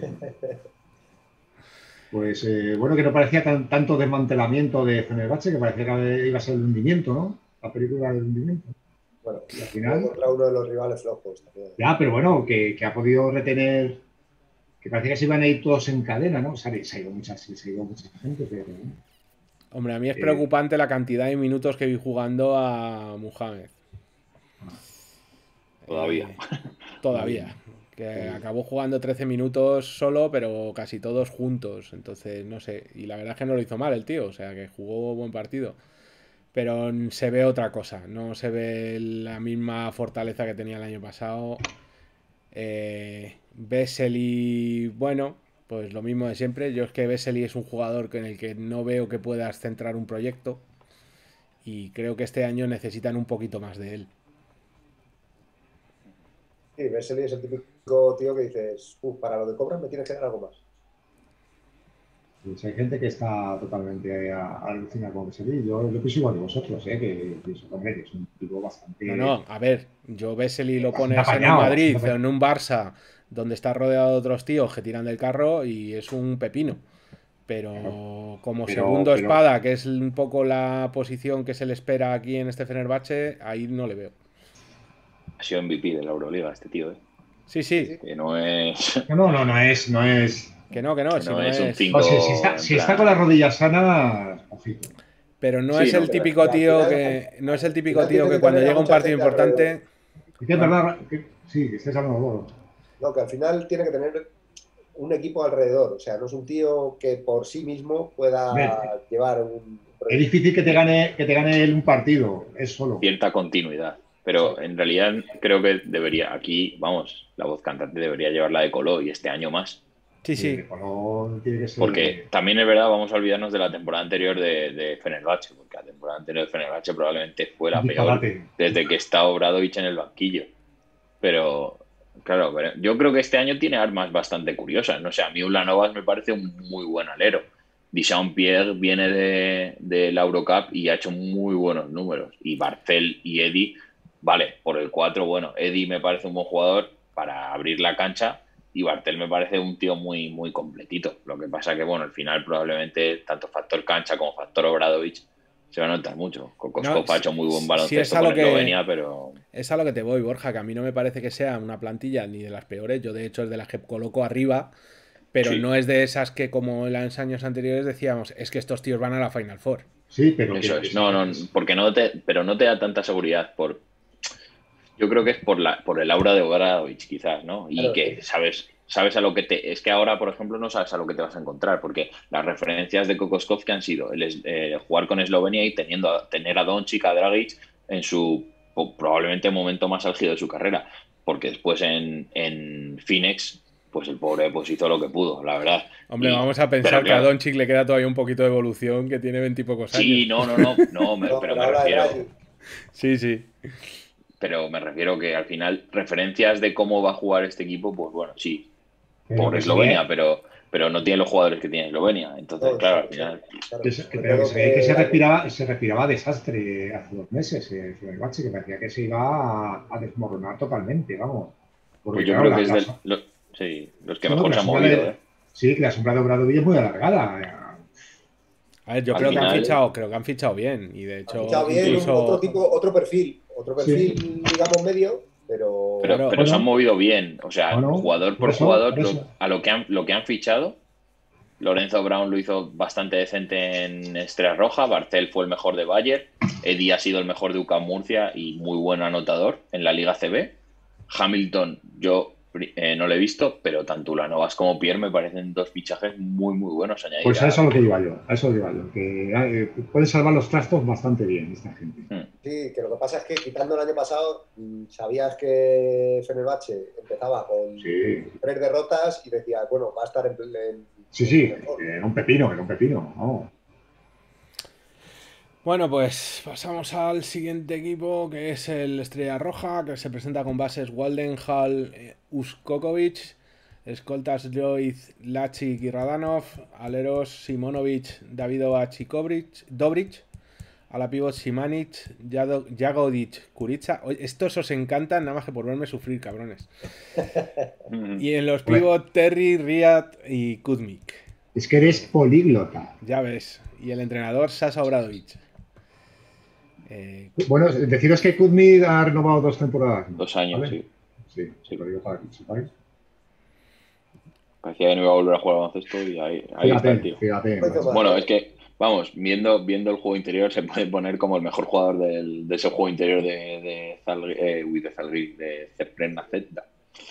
Pues bueno, que no parecía tanto desmantelamiento de Fenerbahce, que parecía que iba a ser el hundimiento, ¿no? La película del hundimiento. bueno, Y al jugó final, contra uno de los rivales flojos también. ya, pero bueno, que ha podido retener, que parecía que se iban a ir todos en cadena, ¿no? Se ha ido mucha gente, pero Hombre, a mí es eh, preocupante la cantidad de minutos que vi jugando a Muhammad. Todavía. Todavía. Que eh, acabó jugando 13 minutos solo, pero casi todos juntos. Entonces, no sé. Y la verdad es que no lo hizo mal el tío. O sea, que jugó buen partido. Pero se ve otra cosa. No se ve la misma fortaleza que tenía el año pasado. Vesely, bueno, pues lo mismo de siempre. Yo es que Vesely es un jugador en el que no veo que puedas centrar un proyecto y creo que este año necesitan un poquito más de él. Sí, Vesely es el típico tío que dices, para lo de cobras me tienes que dar algo más. Pues hay gente que está totalmente alucinada con Vesely. Yo pienso igual que vosotros, que pienso hombre, que es un tipo bastante... No, a ver, yo Vesely lo pones bastante en un apañado, Madrid bastante o en un Barça donde está rodeado de otros tíos que tiran del carro y es un pepino. Pero Claro. como Pero- segundo pero- espada, que es un poco la posición que se le espera aquí en este Fenerbahce, ahí no le veo. Ha sido MVP de la Euroliga este tío, ¿eh? Sí, sí, Que no es, No es... que no, que si no no es un es... 5. O sea, si está con las rodillas sanas, ojito. Pero no Sí, es no, el pero típico al tío final- que... No es el al típico final tío tiene que que cuando tener a llega un mucha partido gente alrededor. importante... Y que es verdad sí, que estés hablando vos. No, que al final tiene que tener un equipo alrededor. O sea, no es un tío que por sí mismo pueda Ver, llevar un Es proyecto. difícil que te gane él un partido, es solo. Cierta continuidad. Pero en realidad creo que debería, aquí, vamos, la voz cantante debería llevarla de Coló y este año más. Sí, Y sí. el color tiene que ser... Porque también es verdad, vamos a olvidarnos de la temporada anterior de Fenerbahce, porque la temporada anterior de Fenerbahce probablemente fue la peor disparate. desde que está Obradovic en el banquillo. Pero, claro, yo creo que este año tiene armas bastante curiosas. No sé, a mí Ulanovas me parece un muy buen alero. Jean-Pierre viene de la Eurocup y ha hecho muy buenos números. Y Barcel y Eddy, vale, por el 4, bueno, Eddy me parece un buen jugador para abrir la cancha y Bartel me parece un tío muy, muy completito. Lo que pasa que, bueno, al final probablemente tanto factor cancha como factor Obradovic se va a notar mucho. Kokoskov ha hecho muy buen baloncesto con Eslovenia, pero... Es a lo que te voy, Borja, que a mí no me parece que sea una plantilla ni de las peores. Yo, de hecho, es de las que coloco arriba, pero Sí. no es de esas que, como en los años anteriores decíamos, es que estos tíos van a la Final Four. Sí, pero... Eso es. No, porque no te da tanta seguridad yo creo que es por el aura de Obradovic, quizás, ¿no? Y Claro, que sabes a lo que te... Es que ahora, por ejemplo, no sabes a lo que te vas a encontrar, porque las referencias de Kokoskov que han sido jugar con Eslovenia y tener a Doncic, a Dragic en su probablemente momento más álgido de su carrera, porque después en Phoenix, pues el pobre pues hizo lo que pudo, la verdad. Hombre, vamos a pensar pero que a claro, Doncic le queda todavía un poquito de evolución, que tiene 20 y pocos años. sí, pero me habla de refiero... Dragic. Sí, sí. Pero me refiero que al final, referencias de cómo va a jugar este equipo, pues bueno, sí, Pero por que Eslovenia, pero no tiene los jugadores que tiene Eslovenia. Entonces, No, claro, sí, al final... claro. que se veía que se respiraba desastre hace 2 meses el Fenerbahce, que parecía que se iba a desmoronar totalmente, vamos. Porque, Pues yo claro, creo que es los que no, mejor que se han sombra movido, de- ¿eh? Sí, que la sombra de Obradovic es muy alargada. A ver, yo Al creo final- que han fichado bien. Y de Ha hecho, fichado bien, incluso... otro perfil, digamos, medio, pero Pero Claro. se han movido bien, o sea, Bueno, jugador por por eso, jugador, por eso. lo que han fichado. Lorenzo Brown lo hizo bastante decente en Estrella Roja, Barcel fue el mejor de Bayern, Eddy ha sido el mejor de UCAM Murcia y muy buen anotador en la Liga CB. Hamilton, yo no lo he visto, pero tanto Ulanovas como Pierre me parecen dos fichajes muy, muy buenos añadir. Pues a eso es lo que iba yo, que pueden salvar los trastos bastante bien esta gente. sí, que lo que pasa es que quitando el año pasado, sabías que Fenerbahce empezaba con Sí. 3 derrotas y decías, bueno, va a estar en Sí, mejor. que era un pepino, vamos. Bueno, pues pasamos al siguiente equipo, que es el Estrella Roja, que se presenta con bases Waldenhall, Uskokovic, escoltas Lloyd, Lacic y Radanov, aleros Simonovic, Davidovac y Dobric, a la pivot Simanic, Jagodic, Kurica. Oye, estos os encantan nada más que por verme sufrir, cabrones. Y en los pivot Terry, Riyad y Kuzmik. Es que eres políglota. Ya ves. Y el entrenador Sasa Obradovic. Bueno, deciros que Kuzmik ha renovado 2 temporadas. 2 años, ¿vale? sí. Sí, lo digo para que lo sepáis. Parecía que no iba a volver a jugar baloncesto y ahí está el tío. Fíjate. Bueno, es que, vamos, viendo el juego interior se puede poner como el mejor jugador de ese juego interior de Ceprena Zeta.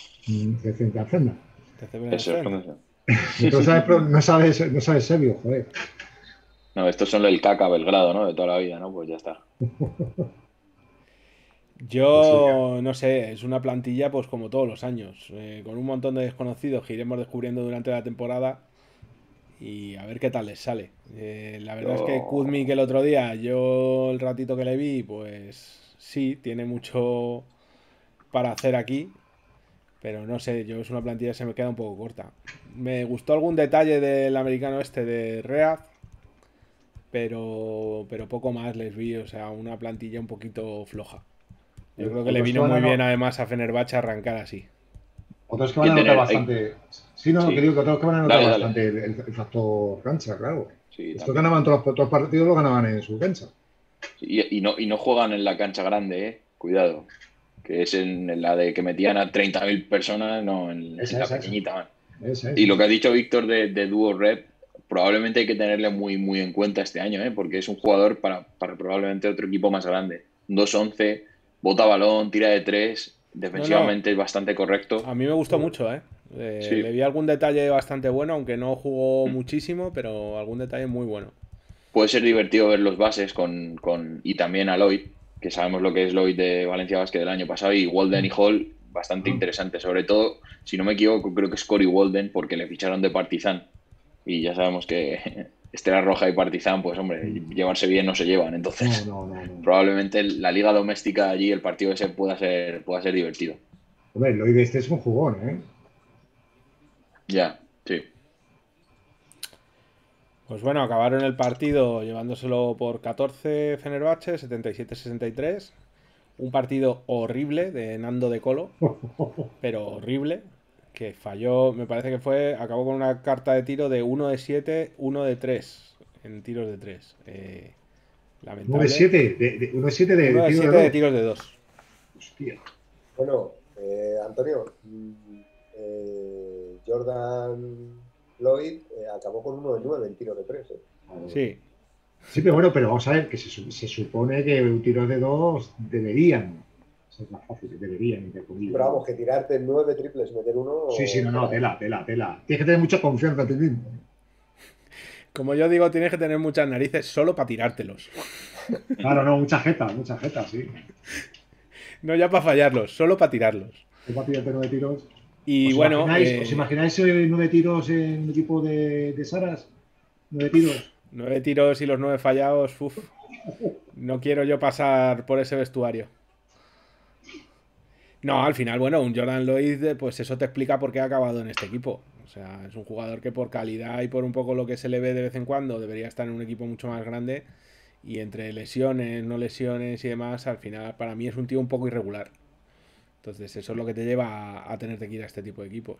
Eso es No sabes serbio, joder. No, estos son el Caca Belgrado, ¿no? De toda la vida, ¿no? Pues ya está. la suya. Yo no sé, es una plantilla pues como todos los años, con un montón de desconocidos que iremos descubriendo durante la temporada y a ver qué tal les sale. La verdad es que Yo, Kuzmik el otro día, yo el ratito que le vi, pues sí, tiene mucho para hacer aquí, pero no sé, yo es una plantilla que se me queda un poco corta. Me gustó algún detalle del americano este de Real, pero poco más les vi, o sea, una plantilla un poquito floja. Yo creo que le Otros que vino van muy a, bien no- además a Fenerbahce arrancar así. otros que hay van que a notar tener, bastante. Sí, no, que sí, digo que otros que van a notar dale, dale. bastante el factor cancha, claro. Sí, Estos también. ganaban todos los partidos, lo ganaban en su cancha. Y no juegan en la cancha grande, cuidado. Que es en la de que metían a 30.000 personas, no en Esa, la esa, esa. pequeñita, man. Esa, Y esa. lo que ha dicho Víctor de Duo Rep, probablemente hay que tenerle muy, muy en cuenta este año, porque es un jugador para probablemente otro equipo más grande. 2'11", bota balón, tira de tres, No, no, defensivamente es bastante correcto. a mí me gustó mucho, ¿eh? Le Sí, vi algún detalle bastante bueno, aunque no jugó muchísimo, pero algún detalle muy bueno. puede ser divertido ver los bases y también a Lloyd, que sabemos lo que es Lloyd de Valencia Basket del año pasado, y Walden y Hall, bastante Ah, interesante. Sobre todo, si no me equivoco, creo que es Cory Walden, porque le ficharon de Partizan. Y ya sabemos que Estrella Roja y Partizan, pues hombre, llevarse bien no se llevan. no, Entonces, no, no, no. probablemente la liga doméstica allí, el partido ese pueda ser divertido. Hombre, el Lloyd este es un jugón, ¿eh? Ya, sí. Pues bueno, acabaron el partido llevándoselo por 14 Fenerbahce, 77-63. Un partido horrible de Nando de Colo, pero horrible, que falló, me parece que fue, acabó con una carta de tiro de 1 de 7, 1 de 3 en tiros de 3. Lamentable. 9-7, 1-7 1 de de tiro de 7 de 2. tiros de 2. Hostia. Bueno, Antonio, Jordan Lloyd acabó con 1 de 9 en tiro de 3. Sí. Sí, pero bueno, pero vamos a ver que se supone que un tiro de 2 deberían ser más fáciles, deberían, entre Sí, comillas, pero vamos, ¿no? que tirarte 9 triples y meter Sí, sí, uno, no, no, tela, ¿eh? tela, tela, tela. Tienes que tener mucha confianza en ti mismo. Como yo digo, tienes que tener muchas narices solo para tirártelos. Claro, no, mucha jeta, sí. No ya para fallarlos, solo para tirarlos. Un partido de 9 tiros. Y bueno, Os imagináis 9 tiros en un equipo de Saras? 9 tiros. 9 tiros y los 9 fallados, uf, no quiero yo pasar por ese vestuario. No, al final, bueno, un Jordan Lloyd, pues eso te explica por qué ha acabado en este equipo. O sea, es un jugador que por calidad y por un poco lo que se le ve de vez en cuando debería estar en un equipo mucho más grande. Y entre lesiones, no lesiones y demás, al final para mí es un tío un poco irregular. Entonces eso es lo que te lleva a tenerte que ir a este tipo de equipos.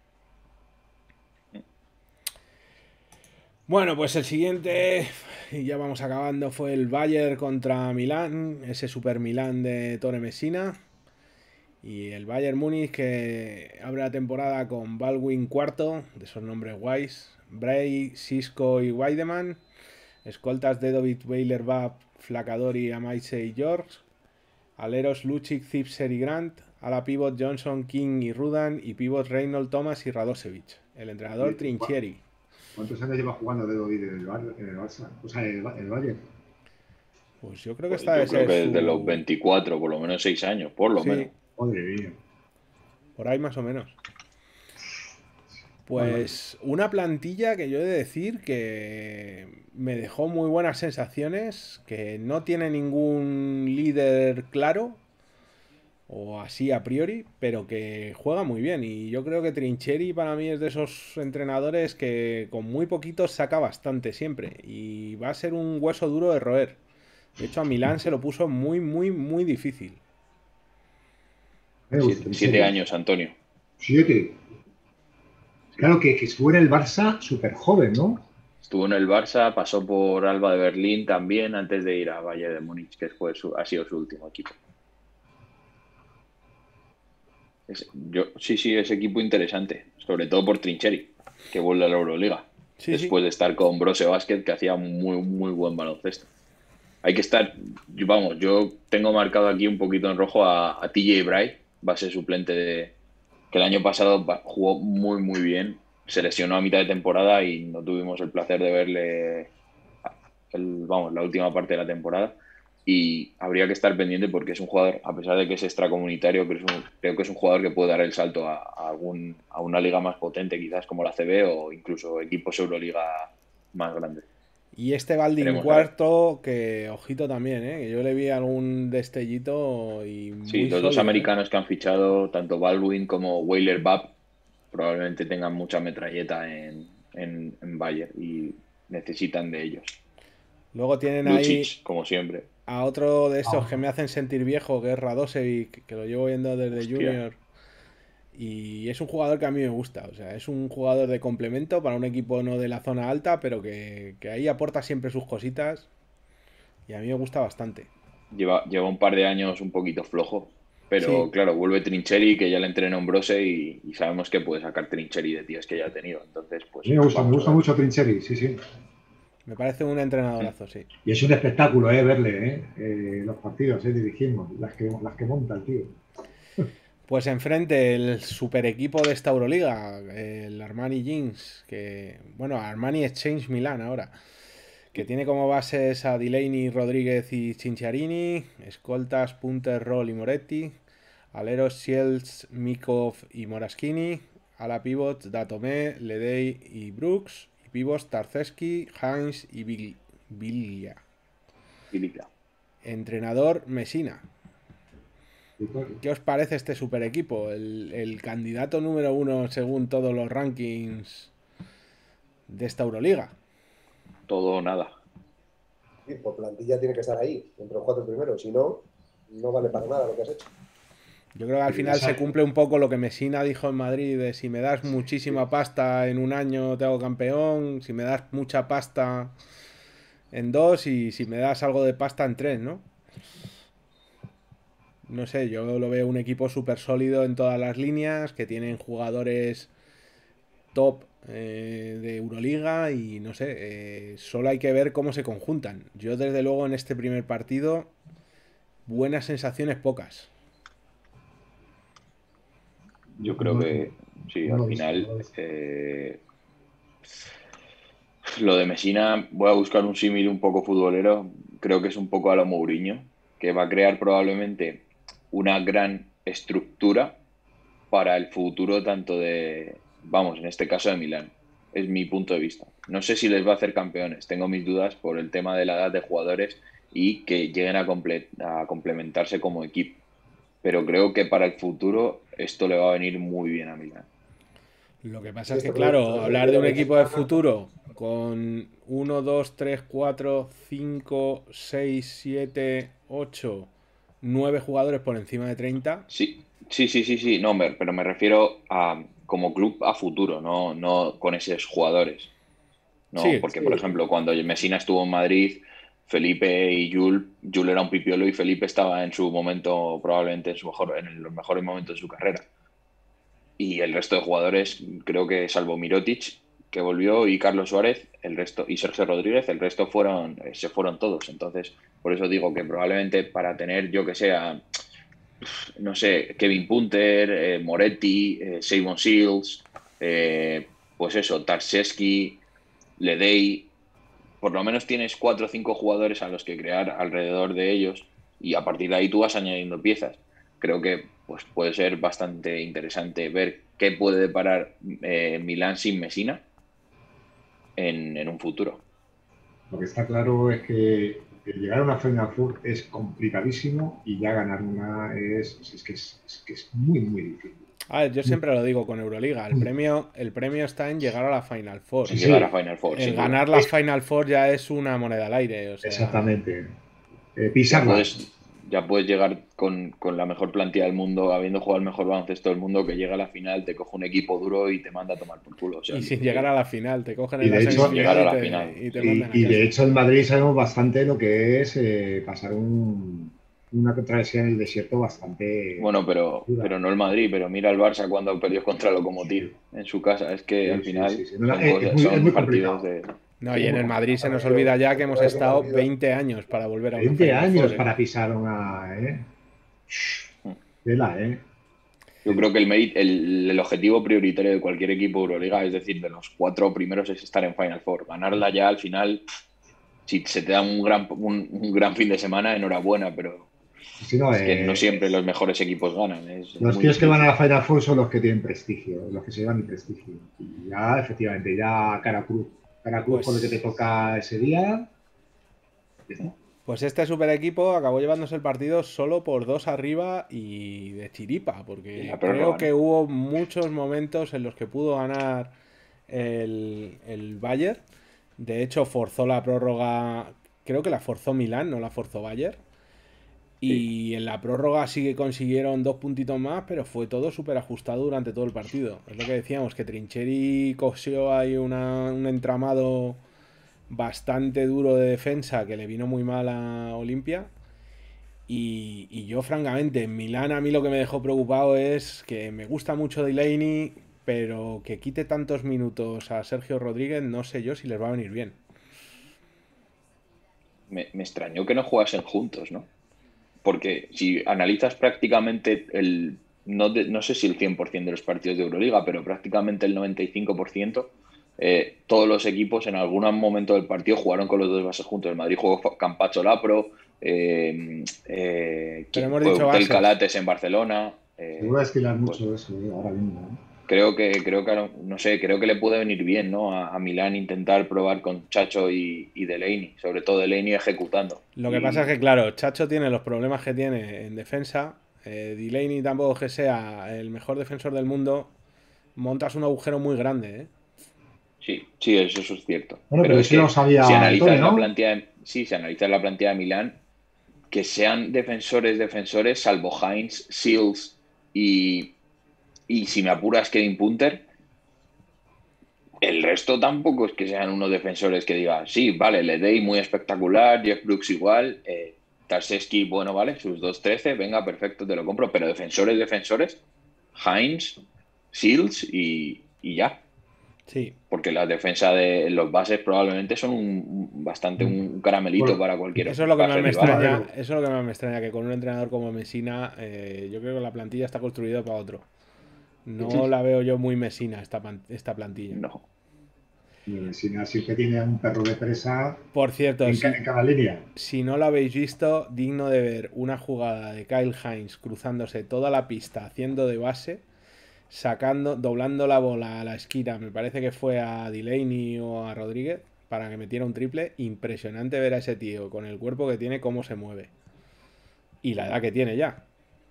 Bueno, pues el siguiente, y ya vamos acabando, fue el Bayern contra Milán, ese Super Milán de Torre Messina. Y el Bayern Múnich que abre la temporada con Baldwin cuarto, de esos nombres guays, Bray, Sisko y Weideman, escoltas Dedovic, Weiler, Bab, Flacadori, Amaise y George, aleros Lucic, Zipser y Grant, ala pivot Johnson, King y Rudan y pivot Reynold, Thomas y Radosevic. El entrenador Trinchieri. ¿Cuántos años lleva jugando de David en el Barça? O sea, el Bayern. Pues yo creo que Pues esta yo vez creo es que desde los su... 24, por lo menos 6 años, por lo menos. Sí, Madre mía. por ahí más o menos. Vale, vale. Pues una plantilla que yo he de decir que me dejó muy buenas sensaciones, que no tiene ningún líder claro, o así a priori, pero que juega muy bien. Y yo creo que Trincheri para mí es de esos entrenadores que con muy poquitos saca bastante siempre. Y va a ser un hueso duro de roer. De hecho, a Milán se lo puso muy, muy, muy difícil. Me gusta, en 7 serio. años, Antonio. 7. Claro que estuvo en el Barça súper joven, ¿no? Estuvo en el Barça, pasó por Alba de Berlín también antes de ir a Bayern de Múnich, que ha sido su último equipo. Sí, sí, es equipo interesante, sobre todo por Trincheri, que vuelve a la Euroliga, Sí, sí. después de estar con Brose Basket, que hacía muy, muy buen baloncesto. Hay que estar, vamos, yo tengo marcado aquí un poquito en rojo a TJ Bright, base suplente que el año pasado jugó muy, muy bien. Se lesionó a mitad de temporada y no tuvimos el placer de verle, la última parte de la temporada. y habría que estar pendiente porque es un jugador, a pesar de que es extracomunitario, creo que es un jugador que puede dar el salto a una liga más potente, quizás como la CB o incluso equipos Euroliga más grandes. Y este Baldwin Veremos a ver. cuarto, que ojito también, ¿eh? Que yo le vi algún destellito y Sí, muy los dos sólido, ¿eh? americanos que han fichado, tanto Baldwin como Weiler Babb, probablemente tengan mucha metralleta en Bayern y necesitan de ellos. Luego tienen ahí Lucic, como siempre. a otro de esos que Ah, me hacen sentir viejo, que es Radosevic, que lo llevo viendo desde Hostia, Junior. Y es un jugador que a mí me gusta. O sea, es un jugador de complemento para un equipo no de la zona alta, pero que ahí aporta siempre sus cositas. Y a mí me gusta bastante. lleva un par de años un poquito flojo, pero Sí, claro, vuelve Trincheri, que ya le entrenó en Brose y sabemos que puede sacar Trincheri de tíos que ya ha tenido. Entonces, a mí pues me vamos a gusta ver. mucho Trincheri, sí, sí. me parece un entrenadorazo, sí. Y es un espectáculo, verle, los partidos, dirigimos, las que monta el tío. Pues enfrente el super equipo de esta Euroliga, el Armani Jeans, que bueno, Armani Exchange Milán ahora, que tiene como bases a Delaney, Rodríguez y Cinciarini, escoltas Punter, Roll y Moretti, aleros Shields, Mikov y Moraschini, ala pivots Datomé, Ledey y Brooks, y pivots Tarzeski, Hines y Biglia. Filipa. Entrenador Messina. Y todo. ¿Qué os parece este super equipo? El candidato número uno según todos los rankings de esta Euroliga. Todo o nada. Sí, por plantilla tiene que estar ahí, entre los 4 primeros. Si no, no vale para nada lo que has hecho. Yo creo que al final se cumple un poco lo que Messina dijo en Madrid, de si me das muchísima pasta en un año te hago campeón, si me das mucha pasta en dos y si me das algo de pasta en tres, ¿no? No sé, yo lo veo un equipo súper sólido en todas las líneas, que tienen jugadores top de Euroliga y no sé, solo hay que ver cómo se conjuntan. Yo desde luego en este primer partido, buenas sensaciones pocas. Yo creo No, que sí, no al lo he visto, no final lo he visto. lo de Messina, voy a buscar un símil un poco futbolero, creo que es un poco a lo Mourinho, que va a crear probablemente una gran estructura para el futuro tanto de, vamos, en este caso de Milán. Es mi punto de vista. No sé si les va a hacer campeones, tengo mis dudas por el tema de la edad de jugadores y que lleguen a complementarse como equipo. Pero creo que para el futuro esto le va a venir muy bien a Milán. Lo que pasa Sí, es que, esto puede claro, hacer hablar que de un la equipo de Messina, futuro con uno 2 3 4 5 6 7 8 9 jugadores por encima de 30. Sí, sí, no, pero me refiero a como club a futuro, no con esos jugadores. No, Sí, porque, por sí, ejemplo, cuando Messina estuvo en Madrid, Felipe y Jules era un pipiolo y Felipe estaba en su momento, probablemente en los mejores momentos de su carrera. Y el resto de jugadores, creo que salvo Mirotic, que volvió, y Carlos Suárez, el resto, y Sergio Rodríguez, el resto se fueron todos. Entonces, por eso digo que probablemente para tener, yo que sea, no sé, Kevin Punter, Moretti, Simon Shields, pues eso, Tarszewski, Ledey, por lo menos tienes 4 o 5 jugadores a los que crear alrededor de ellos y a partir de ahí tú vas añadiendo piezas. Creo que pues, puede ser bastante interesante ver qué puede deparar Milán sin Messina en un futuro. Lo que está claro es que llegar a una Final Four es complicadísimo y ya ganar una es muy, muy difícil. a ver, yo Muy, siempre lo digo con Euroliga, muy difícil. el premio está en llegar a la Final Four. En Sí, llegar a sí, Final Four, El sin duda. ganar la Final Four ya es una moneda al aire, o sea, exactamente. Ya Pisarla. ya puedes llegar con la mejor plantilla del mundo, habiendo jugado el mejor baloncesto del mundo, que llega a la final, te coge un equipo duro y te manda a tomar por culo. O sea y sin llegar que a la final, te cogen Y en la de y sin hecho, llegar semifinal a la final. y te mandan a y de casa. hecho en Madrid sabemos bastante lo que es pasar una travesía en el desierto bastante Bueno, dura. pero no el Madrid, pero mira el Barça cuando perdió contra el Lokomotiv Sí, en su casa. Es que al sí, sí, final sí, sí. No, no, es son muy partidos complicado. de... No, y Es en muy el Madrid complicado. se nos partido, olvida ya que el hemos tema de que son estado partidos, 20 años para volver a una 20 Final Four, años ¿eh? para pisar una. Tela, Yo Tela. creo que el objetivo prioritario de cualquier equipo de Euroliga, es decir, de los 4 primeros, es estar en Final Four. Ganarla ya al final, si se te da un gran fin de semana, enhorabuena, pero Si no, es que no siempre los mejores equipos ganan. Es los muy tíos que van a difícil. la Final Four son los que tienen prestigio, los que se llevan el prestigio. Y ya, efectivamente, ya cara cruz con el que te Pues, toca ese día. Ya está. pues este super equipo acabó llevándose el partido solo por 2 arriba y de chiripa, Y porque la creo prórroga, que ¿no? hubo muchos momentos en los que pudo ganar el Bayern. De hecho, forzó la prórroga, creo que la forzó Milán, no la forzó Bayern. Sí. Y en la prórroga sí que consiguieron 2 puntitos más, pero fue todo súper ajustado durante todo el partido. Es lo que decíamos, que Trincheri cosió ahí un entramado bastante duro de defensa que le vino muy mal a Olimpia. Y yo, francamente, en Milán a mí lo que me dejó preocupado es que me gusta mucho Delaney, pero que quite tantos minutos a Sergio Rodríguez, no sé yo si les va a venir bien. Me extrañó que no jugasen juntos, ¿no? Porque si analizas prácticamente no sé si el 100% de los partidos de Euroliga, pero prácticamente el 95%, todos los equipos en algún momento del partido jugaron con los dos bases juntos. El Madrid jugó Campacho Lapro, Pero hemos dicho Hotel bases. Calates en Barcelona. Se vuelve a estilar Pues mucho eso, ahora mismo. ¿No? creo que, no sé, creo que le puede venir bien, ¿no? A Milán intentar probar con Chacho y Delaney, sobre todo Delaney ejecutando. Lo que pasa es Y que, claro, Chacho tiene los problemas que tiene en defensa. Delaney tampoco que sea el mejor defensor del mundo. Montas un agujero muy grande, ¿eh? sí, sí, eso es cierto. Bueno, Pero pero es eso lo que si sabía Antonio, analizas la ¿no? plantilla, sí, si analizas la plantilla de Milán, que sean defensores, salvo Heinz, Seals y, y si me apuras Kevin Punter, el resto tampoco es que sean unos defensores que digan, sí, vale, Ledey muy espectacular, Jeff Brooks igual, Tarseski, bueno, vale, sus 2-13, venga, perfecto, te lo compro, pero defensores, Heinz, Seals y ya. Sí. Porque la defensa de los bases probablemente son bastante un caramelito Bueno, para cualquier Eso es lo que más base me bueno, rival. a ver, extraña. Eso es lo que más me extraña, que con un entrenador como Messina, yo creo que la plantilla está construida para otro. No la veo yo muy Messina esta plantilla. No. Messina siempre tiene un perro de presa Por cierto, en cada línea. si no lo habéis visto, digno de ver una jugada de Kyle Hines cruzándose toda la pista, haciendo de base, doblando la bola a la esquina, me parece que fue a Delaney o a Rodríguez, para que metiera un triple. Impresionante ver a ese tío con el cuerpo que tiene, cómo se mueve. Y la edad que tiene ya.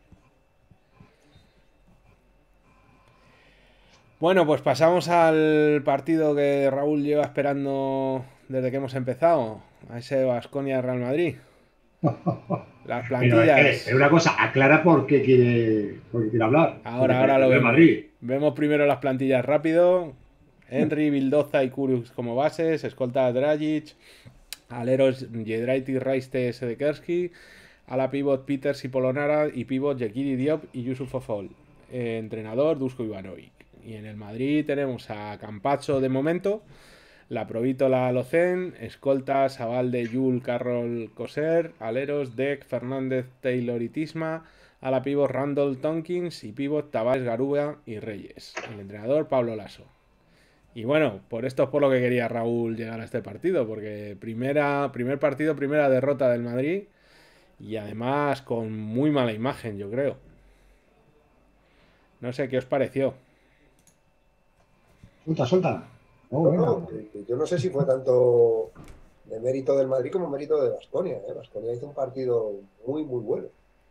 Bueno, pues pasamos al partido que Raúl lleva esperando desde que hemos empezado, a ese Baskonia-Real Madrid. Las Pero plantillas. una cosa, aclara por qué quiere hablar. Porque Ahora lo del Real vemos. Madrid. Vemos primero las plantillas rápido. Henry, Vildoza y Kurius como bases. Escolta Dragic. Aleros Jedraiti, Raiste, Sedekerski. A la pivot Peters y Polonara. Y pivot Yekiri Diop y Yusuf Ofol. Entrenador Dusko Ivanovic. Y en el Madrid tenemos a Campacho de momento. La Provítola Locen, escoltas, Avalde, Yul, Carroll, Coser, aleros, Deck, Fernández, Taylor y Tisma, a la pivot Randall Tompkins y pivot Tavares, Garuba y Reyes. El entrenador Pablo Lasso. Y bueno, por esto es por lo que quería Raúl llegar a este partido, porque primer partido, primera derrota del Madrid y además con muy mala imagen, yo creo. No sé qué os pareció. Suelta, suelta. Oh, No, venga. no, que yo no sé si fue tanto de mérito del Madrid como mérito de Baskonia. Baskonia hizo un partido muy, muy bueno.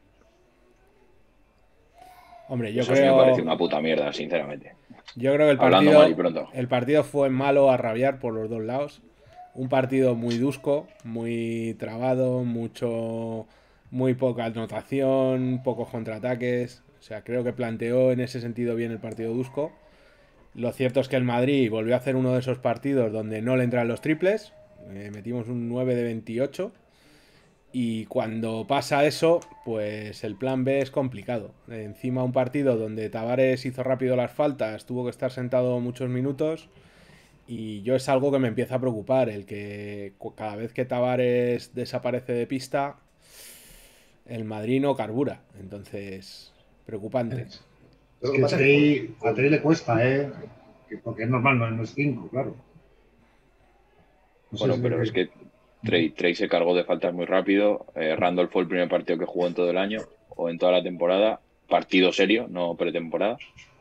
Hombre, Eso sí me parece una puta mierda, sinceramente. yo creo que Hablando mal y pronto. el partido fue malo a rabiar por los dos lados. Un partido muy dusco, muy trabado, muy poca anotación, pocos contraataques. O sea, creo que planteó en ese sentido bien el partido dusco. Lo cierto es que el Madrid volvió a hacer uno de esos partidos donde no le entran los triples. Metimos un 9 de 28. Y cuando pasa eso, pues el plan B es complicado. Encima un partido donde Tavares hizo rápido las faltas, tuvo que estar sentado muchos minutos. Y yo es algo que me empieza a preocupar, el que cada vez que Tavares desaparece de pista, el Madrid no carbura. Entonces, preocupante. Es Lo que que pasa es que a Trey le cuesta, ¿eh? Porque es normal, no es 5, claro. No sé Bueno, si pero es que Trey se cargó de faltas muy rápido. Randolph fue el primer partido que jugó en todo el año o en toda la temporada. Partido serio, no pretemporada.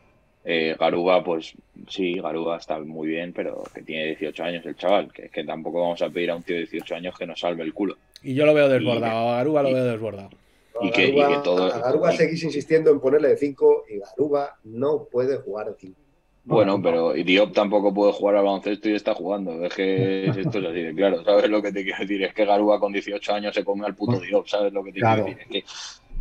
Garuba, pues sí, Garuba está muy bien, pero que tiene 18 años el chaval. Que tampoco vamos a pedir a un tío de 18 años que nos salve el culo. Y yo lo veo desbordado, a Garuba lo veo desbordado. Y que todo. A Garuba seguís insistiendo en ponerle de 5 y Garuba no puede jugar de 5. Bueno, pero Diop tampoco puede jugar al baloncesto y está jugando. Es que esto es así de claro, ¿sabes lo que te quiero decir? Es que Garuba con 18 años se come al puto Diop, ¿sabes lo que te quiero decir? Es que...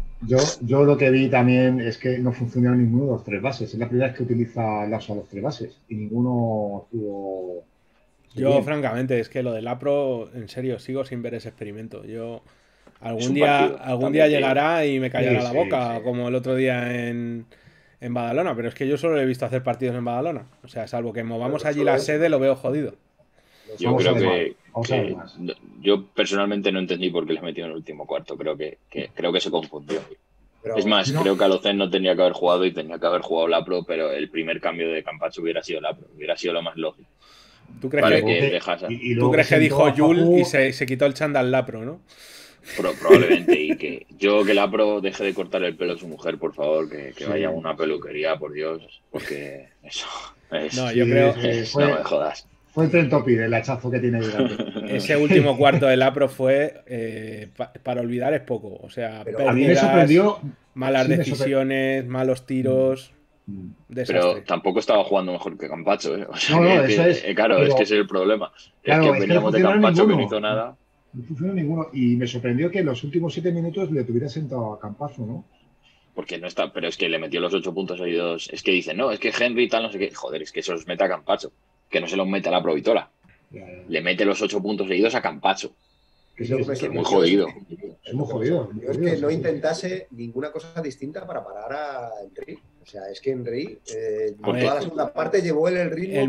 Yo lo que vi también es que no funcionaron ninguno de los 3 bases. Es la primera vez que utiliza Lasso a los 3 bases y ninguno estuvo. Yo, bien. francamente, es que lo del APRO, en serio, sigo sin ver ese experimento. Yo algún partido, día llegará y me callará la sí, boca, sí. como el otro día en Badalona, pero es que yo solo he visto hacer partidos en Badalona. O sea, salvo que movamos allí la sede, lo veo jodido. Yo creo que más. yo personalmente no entendí por qué les metió en el último cuarto. Creo que se confundió. Pero, Es más, no. creo que Alocen no tenía que haber jugado y tenía que haber jugado Lapro, pero el primer cambio de Campacho hubiera sido Lapro, hubiera sido lo más lógico. ¿Tú crees Vale, que, que dejas a... ¿tú crees que dijo Jul y se quitó el chándal Lapro, no? Probablemente, y que Lapro deje de cortar el pelo a su mujer, por favor, que vaya a una peluquería, por Dios, porque eso es... No, yo creo... no me jodas. Fue el tren topi del hachazo que tiene delante. Ese último cuarto del APRO fue, para olvidar es poco. O sea, a mí me sorprendió. malas decisiones, malos tiros, desastre. Pero tampoco estaba jugando mejor que Campacho, ¿eh? O sea, No, eso es. Claro, pero, es que ese es el problema. Claro, es que veníamos de Campacho que no hizo nada. No funcionó ninguno. Y me sorprendió que en los últimos 7 minutos le tuviera sentado a Campazo, ¿no? Porque no está, pero es que le metió los 8 puntos seguidos. Es que dicen, no, es que Henry tal, no sé qué. Joder, es que se los mete a Campacho. Que no se los mete a la Provitola. Le mete los 8 puntos seguidos a Campacho. Que es muy jodido. Es muy jodido. Yo es que no intentase ninguna cosa distinta para parar a Henry. O sea, es que Henry, con toda la segunda parte, llevó el ritmo.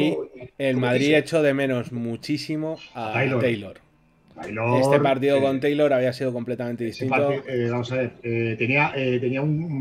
El Madrid echó de menos muchísimo a Taylor. Este partido con Taylor había sido completamente distinto. Vamos a ver, tenía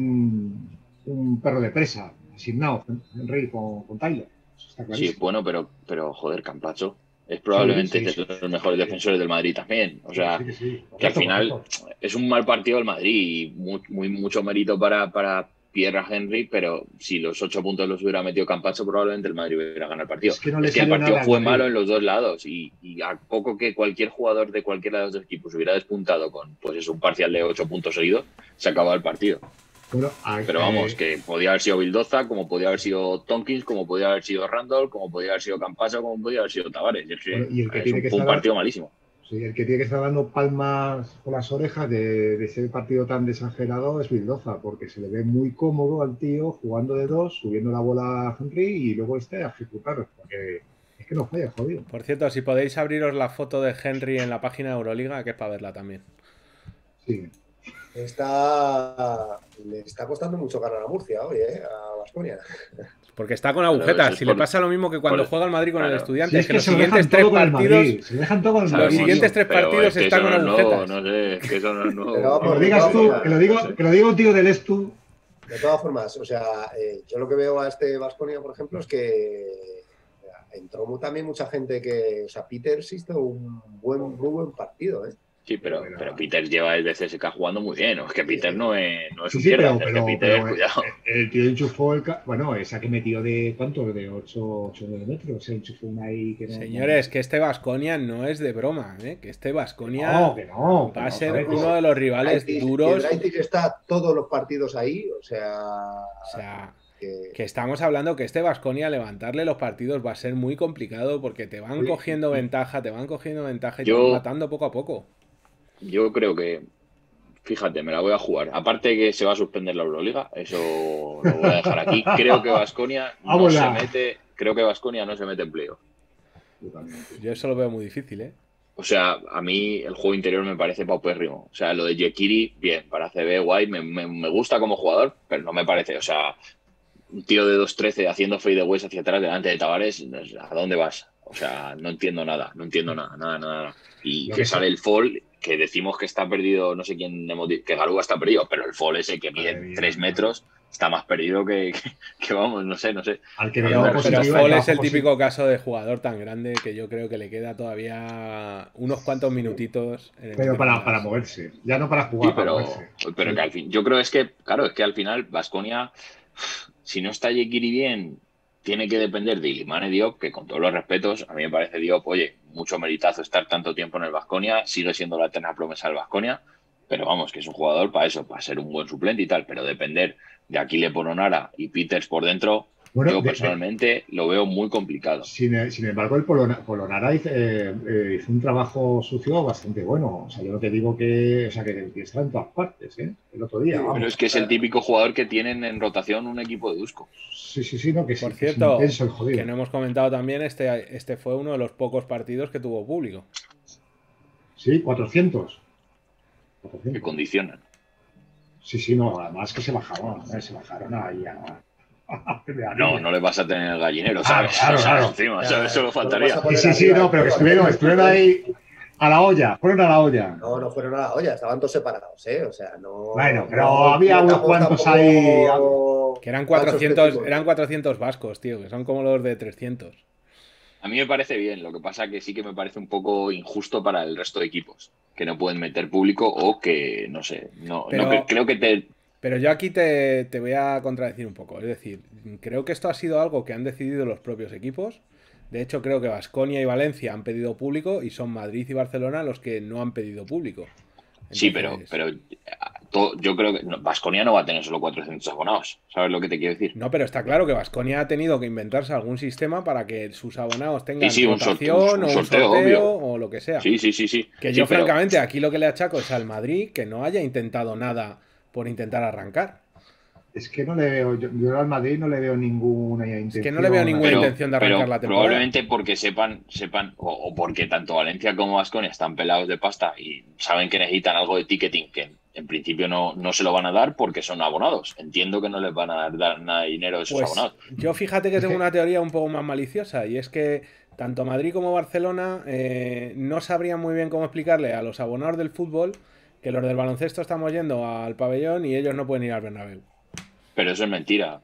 un perro de presa asignado, Henry, con Taylor. Sí, bueno, pero joder, Campacho es probablemente de los mejores defensores del Madrid también. O sea, que al final es un mal partido del Madrid y mucho mérito para Pierre Henry, pero si los 8 puntos los hubiera metido Campacho, probablemente el Madrid hubiera ganado el partido. Es que el partido fue malo en los dos lados y a poco que cualquier jugador de cualquiera de los dos equipos hubiera despuntado con pues un parcial de 8 puntos seguidos, se acababa el partido. Pero vamos, que podía haber sido Vildoza, como podía haber sido Tompkins, como podía haber sido Randall, como podía haber sido Campacho, como podía haber sido Tavares. Fue un partido malísimo. Sí, el que tiene que estar dando palmas por las orejas de ese partido tan desangelado es Vildoza, porque se le ve muy cómodo al tío jugando de 2, subiendo la bola a Henry y luego a ejecutar. Porque es que no falla, jodido. Por cierto, si podéis abriros la foto de Henry en la página de Euroliga, que es para verla también. Sí. Le está costando mucho ganar a Murcia hoy, a Baskonia. Porque está con agujetas. Si le pasa lo mismo que cuando juega el Madrid con el Estudiante, es que los siguientes 3 partidos. Se dejan todo con el Madrid. Los siguientes 3 partidos están con agujetas. No sé, es que eso no es nuevo. Pero vamos, digas tú, que lo diga un tío del Estu. De todas formas, o sea, yo lo que veo a este Baskonia, por ejemplo, es que entró también mucha gente que. O sea, Peters hizo un muy buen partido, ¿eh? Sí, pero Peter lleva desde CSK jugando muy bien. Es que Peter no es un mierda. Es que Peter, cuidado. El tío enchufó esa que metió de ¿cuánto? De 8 metros. Se enchufó una ahí que no. Señores, que este Baskonia no es de broma, ¿eh? Que este Baskonia va a ser uno de los rivales duros. Draitic está todos los partidos ahí, o sea que estamos hablando que este Baskonia levantarle los partidos va a ser muy complicado porque te van cogiendo ventaja y te van matando poco a poco. Yo creo que, fíjate, me la voy a jugar. Aparte de que se va a suspender la Euroliga, eso lo voy a dejar aquí. Creo que Baskonia no se mete en playoff. Yo eso lo veo muy difícil, ¿eh? O sea, a mí el juego interior me parece paupérrimo. O sea, lo de Jekiri, bien, para CB, guay, me gusta como jugador, pero no me parece. O sea, un tío de 2'13 haciendo fadeaways hacia atrás delante de Tavares, ¿a dónde vas? O sea, no entiendo nada. Y que sale el fall, que decimos que está perdido, no sé quién hemos dicho, que Garuba está perdido, pero el fall ese que mide 3 metros, está más perdido que vamos, no sé. Al que Pero, veo pero positivo, Fall el es el trabajo típico caso de jugador tan grande que yo creo que le queda todavía unos cuantos minutitos en el pero para Miradas. moverse, ya no para Sí, jugar, para pero moverse. que al fin, yo creo claro, es que al final Baskonia, si no está Yekiri bien, tiene que depender de Ilimane Diop, que con todos los respetos, a mí me parece Diop, oye, mucho meritazo estar tanto tiempo en el Baskonia, sigue siendo la eterna promesa del Baskonia, pero vamos, que es un jugador para eso, para ser un buen suplente y tal, pero depender de Aquile Polonara y Peters por dentro, Bueno, yo personalmente lo veo muy complicado. sin embargo, el Polonara hizo un trabajo sucio bastante bueno. O sea, yo no te digo que, o sea, que está en todas partes, ¿eh? El otro día, Sí, Pero vamos. es que es el típico jugador que tienen en rotación un equipo de Dusko. Sí, no, Por que es cierto, intenso el que jodido. no hemos comentado también, este fue uno de los pocos partidos que tuvo público. Sí, 400. Que 400. condicionan. Sí, no, además que se bajaron ahí No le vas a tener el gallinero, Claro, ¿sabes? claro, O sea, claro. encima, Ya, ¿sabes? Solo no lo vas faltaría. a poner Sí, arriba no, del pero que todo. estuvieron ahí a la olla, fueron a la olla. No fueron a la olla, estaban todos separados, ¿eh? O sea, Bueno, pero no había unos metamos cuantos ahí. tampoco Que eran falsos 400, testimonios. eran 400 vascos, tío, que son como los de 300. A mí me parece bien, lo que pasa que sí que me parece un poco injusto para el resto de equipos, que no pueden meter público o que, no sé, Pero, creo que te... pero yo aquí te voy a contradecir un poco. Es decir, creo que esto ha sido algo que han decidido los propios equipos. De hecho, creo que Baskonia y Valencia han pedido público y son Madrid y Barcelona los que no han pedido público. Sí, Entonces, pero yo creo que Baskonia no va a tener solo 400 abonados, ¿sabes lo que te quiero decir? no, pero está claro que Baskonia ha tenido que inventarse algún sistema para que sus abonados Sí, tengan sí, rotación o un sorteo, sorteo obvio. o lo que sea. Sí. Que Sí, yo, pero francamente, aquí lo que le achaco es al Madrid que no haya intentado nada por intentar arrancar. Es que no le veo, yo al Madrid no le veo ninguna Es que no le veo intención ninguna así. intención de arrancar la temporada. probablemente porque sepan, o porque tanto Valencia como Baskonia están pelados de pasta y saben que necesitan algo de ticketing que en principio no se lo van a dar porque son abonados. Entiendo que no les van a dar nada de dinero a esos Pues abonados. yo fíjate que Es tengo que una teoría un poco más maliciosa y es que tanto Madrid como Barcelona no sabrían muy bien cómo explicarle a los abonados del fútbol que los del baloncesto estamos yendo al pabellón y ellos no pueden ir al Bernabéu. Pero eso es mentira,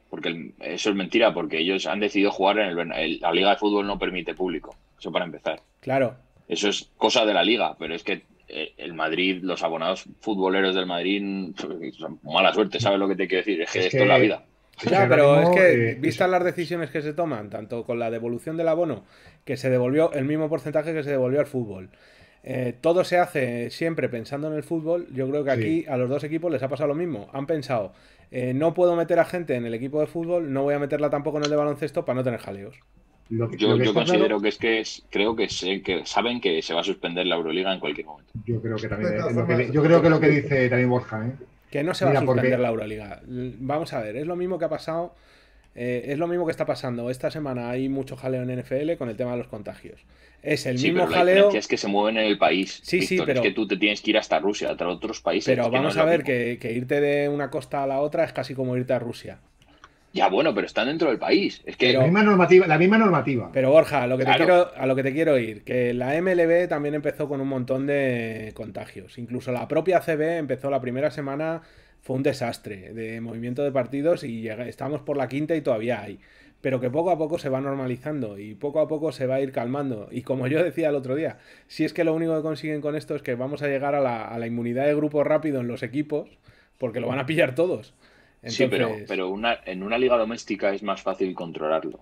porque ellos han decidido jugar en la Liga de Fútbol no permite público. Eso para empezar. Claro, Eso es cosa de la Liga, pero es que el Madrid, los abonados futboleros del Madrid, son mala suerte, ¿sabes lo que te quiero decir? Es que es esto es la que, vida. es que ya, ahora pero es mismo, que vistas las decisiones que se toman, tanto con la devolución del abono, que se devolvió el mismo porcentaje que se devolvió al fútbol, todo se hace siempre pensando en el fútbol. Yo creo que aquí sí, a los dos equipos les ha pasado lo mismo. Han pensado, no puedo meter a gente en el equipo de fútbol, no voy a meterla tampoco en el de baloncesto para no tener jaleos. lo que Yo está considero claro, creo que saben que se va a suspender la Euroliga en cualquier momento. yo creo que también De todas es lo formas, yo creo que lo que dice también Borja, ¿eh? Que no se va a Mira, suspender porque la Euroliga. Vamos a ver, es lo mismo que ha pasado. Es lo mismo que está pasando. Esta semana hay mucho jaleo en NFL con el tema de los contagios. Es el Sí, mismo pero la diferencia jaleo. es que se mueven en el país, Sí, Víctor. Es pero, que tú te tienes que ir hasta Rusia, hasta otros países, pero que no vamos es a lo ver mismo. que irte de una costa a la otra es casi como irte a Rusia. Ya, bueno, pero están dentro del país. Es que, Pero, la misma normativa. pero Borja, claro, a lo que te quiero ir, que la MLB también empezó con un montón de contagios. Incluso la propia CB empezó la primera semana, fue un desastre de movimiento de partidos y estamos por la quinta y todavía hay. Pero que poco a poco se va normalizando y poco a poco se va a ir calmando. Y como yo decía el otro día, si es que lo único que consiguen con esto es que vamos a llegar a la inmunidad de grupo rápido en los equipos, porque lo van a pillar todos. sí, Entonces, en una liga doméstica es más fácil controlarlo.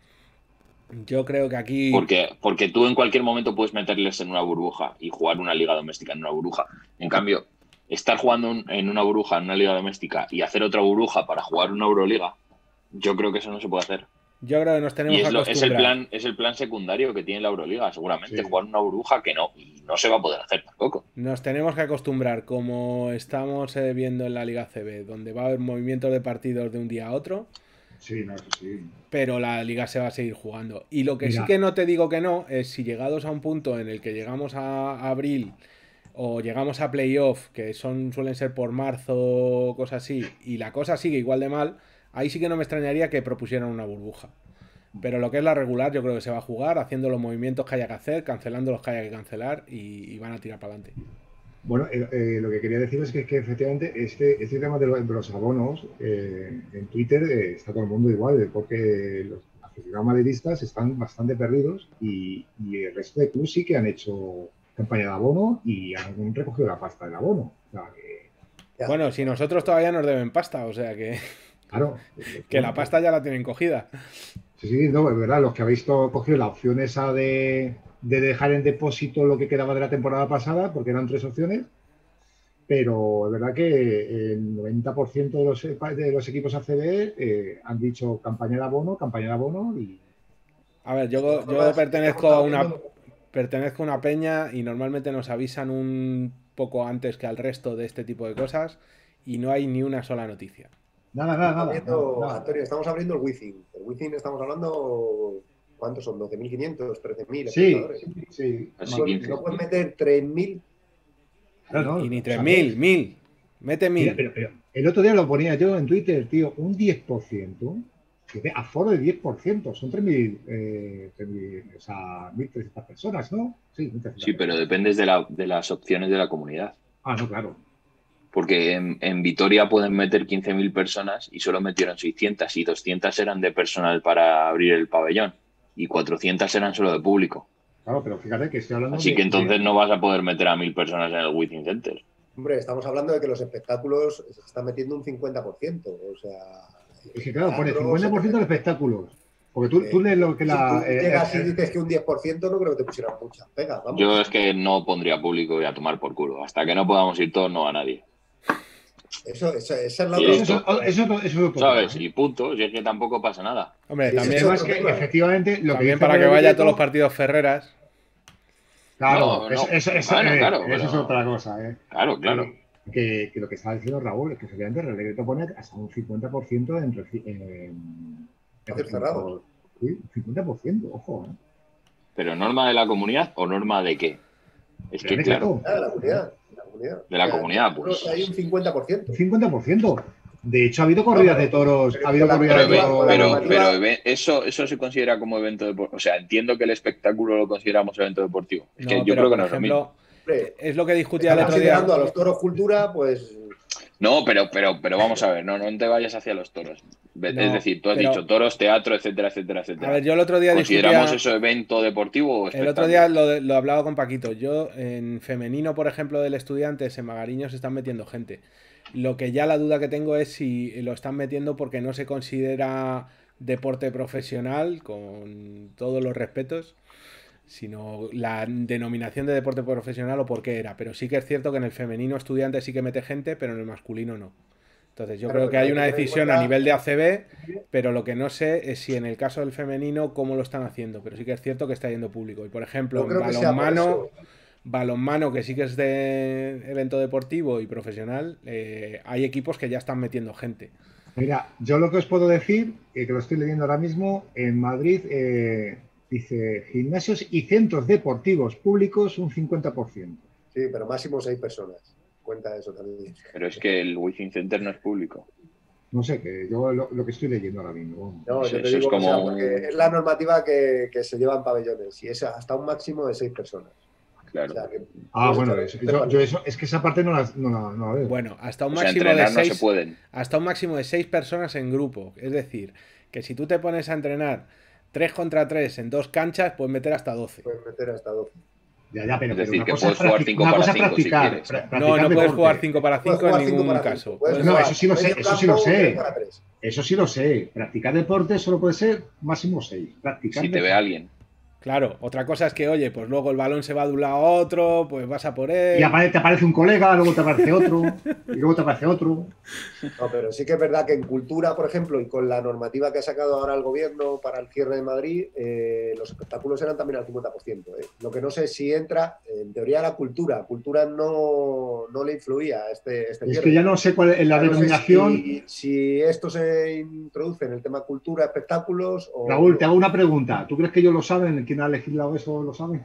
yo creo que aquí, Porque tú en cualquier momento puedes meterles en una burbuja y jugar una liga doméstica en una burbuja. En cambio, estar jugando en una burbuja en una liga doméstica y hacer otra burbuja para jugar una Euroliga, yo creo que eso no se puede hacer. yo creo que nos Y tenemos que acostumbrar. es el plan secundario que tiene la Euroliga, seguramente, Sí. jugar una burbuja y no se va a poder hacer tampoco. Nos tenemos que acostumbrar, como estamos viendo en la Liga CB, donde va a haber movimientos de partidos de un día a otro, Sí, no, eso sí. pero la liga se va a seguir jugando. Y lo que sí Mira, que no te digo que no es si llegados a un punto en el que llegamos a abril o llegamos a playoff, que suelen ser por marzo o cosas así, y la cosa sigue igual de mal, ahí sí que no me extrañaría que propusieran una burbuja. Pero lo que es la regular, yo creo que se va a jugar haciendo los movimientos que haya que hacer, cancelando los que haya que cancelar y van a tirar para adelante. Bueno, lo que quería decir es que efectivamente este tema de los abonos en Twitter está todo el mundo igual, porque los aficionados madridistas están bastante perdidos y el resto de clubes sí que han hecho campaña de abono y han recogido la pasta del abono. O sea, Ya. Bueno, si nosotros todavía nos deben pasta, o sea claro. que la pasta ya la tienen cogida. Sí, sí, no, es verdad, los que habéis cogido la opción esa de dejar en depósito lo que quedaba de la temporada pasada, porque eran 3 opciones, pero es verdad que el 90% de los equipos ACB han dicho campaña de abono y... A ver, De todas yo formas, pertenezco estamos a una viendo- pertenezco a una peña y normalmente nos avisan un poco antes que al resto de este tipo de cosas y no hay ni una sola noticia. Antonio, estamos abriendo el Wizzing. El Wizzing estamos hablando, ¿cuántos son? 12.500, 13.000 Sí, espectadores. sí. Así 15. No puedes meter 3.000. Claro, Y ni o 3.000, sea, 1.000. Mete mira, 1.000. pero el otro día lo ponía yo en Twitter, tío, un 10%, que de aforo de 10%, son 3.000, o sea, 1.300 personas, ¿no? Sí, 1.300 Sí, pero personas. dependes de las opciones de la comunidad. Ah, no, claro. Porque en Vitoria pueden meter 15.000 personas y solo metieron 600 y 200 eran de personal para abrir el pabellón y 400 eran solo de público. Claro, pero fíjate que estoy hablando Así que entonces no vas a poder meter a 1.000 personas en el Within Center. Hombre, estamos hablando de que los espectáculos se están metiendo un 50%. O sea, es que claro, pone teatro, 50% de espectáculos. Porque tú lees lo que si la... tú llegas y dices que un 10%, no creo que te pusieran muchas pegas. Vamos. Yo es que no pondría público y a tomar por culo. Hasta que no podamos ir todos, no va nadie. Esa es la Y otra. eso es otro ¿Sabes? tema, ¿eh? Y punto. Si es que tampoco pasa nada. Hombre, Sí, El también, tema es que efectivamente lo que también dice para que Pedro vaya a Prieto, todos los partidos Ferreras. claro, No, no. eso Claro, es pero... otra cosa, ¿eh? Claro. Que lo que estaba diciendo Raúl es que efectivamente el decreto pone hasta un 50% en Espacios cerrados. Sí, un 50%, ojo, ¿eh? ¿Pero norma de la comunidad o norma de qué? Es Pero que, claro, De la comunidad. de la comunidad, pues... Hay un 50%. Un 50%. De hecho, ha habido corridas de toros. Ha habido corridas de toros. Eso se considera como evento deportivo. O sea, entiendo que el espectáculo lo consideramos evento deportivo. Es que No, yo pero creo que por no es lo mismo. ejemplo, es lo que discutía el Están otro día. considerando a los toros cultura, pues. No, pero vamos a ver, no te vayas hacia los toros. Es No, decir, tú has pero- dicho toros, teatro, etcétera. A ver, yo el otro día ¿Consideramos discutía. eso evento deportivo o El espectáculo? otro día lo hablaba con Paquito. Yo, en femenino, por ejemplo, del Estudiantes, en Magariño se están metiendo gente. Lo que ya la duda que tengo es si lo están metiendo porque no se considera deporte profesional, con todos los respetos, sino la denominación de deporte profesional o por qué era. Pero sí que es cierto que en el femenino Estudiantes sí que mete gente, pero en el masculino no. Entonces yo creo que hay una decisión a nivel de ACB, pero lo que no sé es si en el caso del femenino cómo lo están haciendo, pero sí que es cierto que está yendo público. Y por ejemplo, Yo en creo que sea por eso. balonmano, que sí que es de evento deportivo y profesional, hay equipos que ya están metiendo gente. Mira, yo lo que os puedo decir, que lo estoy leyendo ahora mismo, en Madrid dice gimnasios y centros deportivos públicos un 50%. Sí, pero máximo 6 personas. Cuenta eso también. Pero es que el Within Center no es público. No sé, que yo lo que estoy leyendo ahora mismo. No, yo te Eso digo, es como- o sea, porque es la normativa que se lleva en pabellones y es hasta un máximo de 6 personas. Claro. O sea, que Bueno, puedes yo eso, es que esa parte no la veo. Bueno, hasta un O sea, máximo de entrenar no 6, se pueden. hasta un máximo de 6 personas en grupo. Es decir, que si tú te pones a entrenar 3 contra 3 en 2 canchas, puedes meter hasta 12. puedes meter hasta 12. Ya, pero Es decir, una que cosa puedes jugar 5 para 5 si practicar. quieres. practicar No puedes deporte. jugar 5 para 5 en Puedes jugar cinco ningún para caso. cinco. Puedes No, jugar eso sí lo sé, medio eso sí lo campo, sé. 3 para 3. Eso sí lo sé. Practicar deporte solo puede ser máximo 6. Practicar Si te ve deporte. alguien. Claro, otra cosa es que, oye, pues luego el balón se va de un lado a otro, pues vas a por él. Y te aparece un colega, luego te aparece otro, y luego te aparece otro. No, pero sí que es verdad que en cultura, por ejemplo, y con la normativa que ha sacado ahora el gobierno para el cierre de Madrid, los espectáculos eran también al 50%. Lo que no sé si entra, en teoría, la cultura. Cultura no le influía a este Es cierre. que ya no sé cuál es la Ya no sé denominación. si esto se introduce en el tema cultura, espectáculos o... Raúl, te hago una pregunta. ¿Tú crees que ellos lo saben? ¿Quién ha legislado eso lo sabe?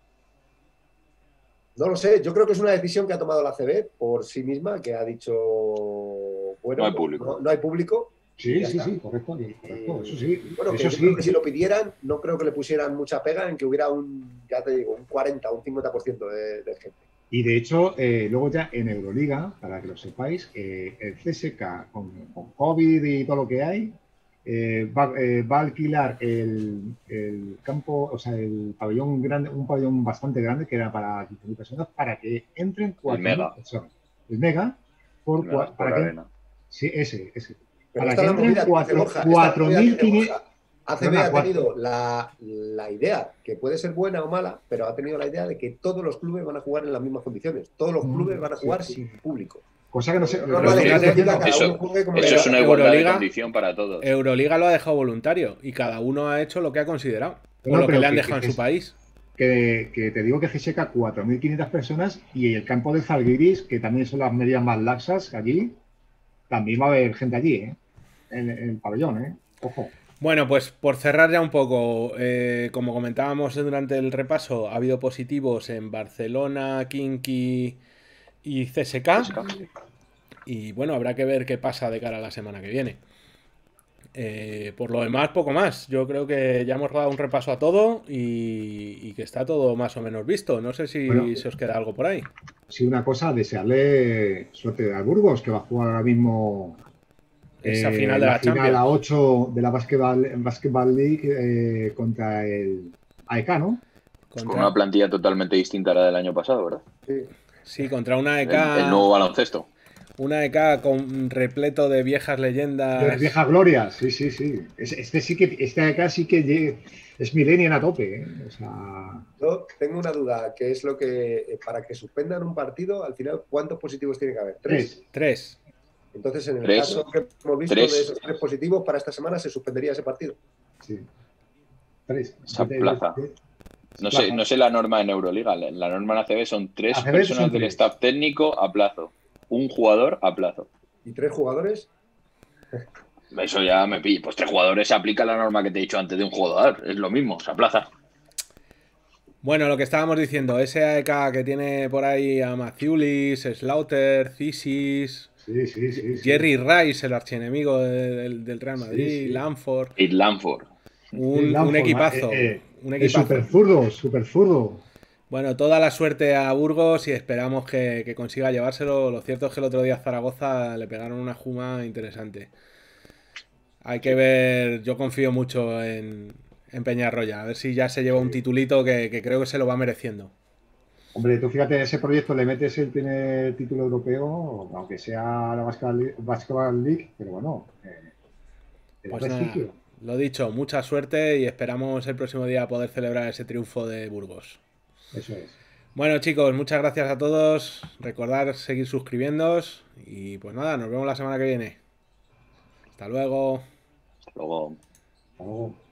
No lo sé, yo creo que es una decisión que ha tomado la CB por sí misma, que ha dicho, bueno, No hay público. no hay público. Sí, Ya sí, está. sí, correcto, eso sí. Bueno, que Eso yo sí. creo que si lo pidieran, no creo que le pusieran mucha pega en que hubiera ya te digo, un 40 o un 50% de gente. Y de hecho, luego ya en Euroliga, para que lo sepáis, el CSK con COVID y todo lo que hay, va a alquilar el campo, o sea, el pabellón grande, un pabellón bastante grande que era para 15.000 personas, para que entren El 4.000 Mega, personas. El Mega, el Mega Sport para que, Arena. sí, ese. Pero Para esta que es la entren movida que dice Borja. Esta es la movida que dice 4.500. Borja. ACB ha tenido la idea, que puede ser buena o mala, pero ha tenido la idea de que todos los clubes van a jugar en las mismas condiciones. Todos los clubes van a jugar sin público. Cosa que no sé. No vale, fíjate, cada uno juegue como Eso le es da una la igualdad de Euroliga- condición para todos. Euroliga lo ha dejado voluntario y cada uno ha hecho lo que ha considerado. O No, lo que pero le han que- dejado que en su país. Que te digo que CSK 4.500 personas y el campo de Zalgiris, que también son las medidas más laxas allí, también va a haber gente allí, ¿eh? En el pabellón, ¿eh? Ojo. Bueno, pues por cerrar ya un poco, como comentábamos durante el repaso, ha habido positivos en Barcelona, Kinky y CSK. Y bueno, habrá que ver qué pasa de cara a la semana que viene. Por lo demás, poco más. Yo creo que ya hemos dado un repaso a todo y que está todo más o menos visto. No sé si Bueno. se os queda algo por ahí. Sí, una cosa, desearle suerte al Burgos, que va a jugar ahora mismo Esa final de la la final Champions. a 8 de la Basketball League contra el AEK, ¿no? Con una plantilla totalmente distinta a la del año pasado, ¿verdad? Sí, contra una EK. El nuevo baloncesto. Una EK con repleto de viejas leyendas. De viejas glorias, sí. Este AEK sí que es millennial a tope, ¿eh? O sea, Yo tengo una duda, que es lo que, para que suspendan un partido, al final, ¿cuántos positivos tiene que haber? Tres. Entonces, en el Tres. caso que hemos visto Tres. de esos 3 positivos, para esta semana se suspendería ese partido. sí. 3. Esa plaza. No sé la norma en Euroliga. La norma en ACB son 3 ACB personas son del 3. staff técnico a plazo. Un jugador a plazo. ¿Y 3 jugadores? Eso ya me pilla. Pues 3 jugadores se aplica la norma que te he dicho antes de un jugador. Es lo mismo, se aplaza. Bueno, lo que estábamos diciendo, ese AEK que tiene por ahí a Maciulis, Slaughter, Cisis, Sí. Jerry Rice, el archienemigo del Real Madrid, Sí. Lanford. Y Lanford. Un equipazo. Un equipazo. Super zurdo. Bueno, toda la suerte a Burgos y esperamos que consiga llevárselo. Lo cierto es que el otro día a Zaragoza le pegaron una juma interesante. Hay que ver, yo confío mucho en Peñarroya, a ver si ya se lleva un titulito que creo que se lo va mereciendo. Hombre, tú fíjate, a ese proyecto le metes el primer título europeo, aunque sea la Basketball League, pero bueno, te da Pues nada, prestigio. lo dicho, mucha suerte y esperamos el próximo día poder celebrar ese triunfo de Burgos. Eso es. Bueno, chicos, muchas gracias a todos. Recordad seguir suscribiéndoos y pues nada, nos vemos la semana que viene. Hasta luego. Luego. Hasta luego.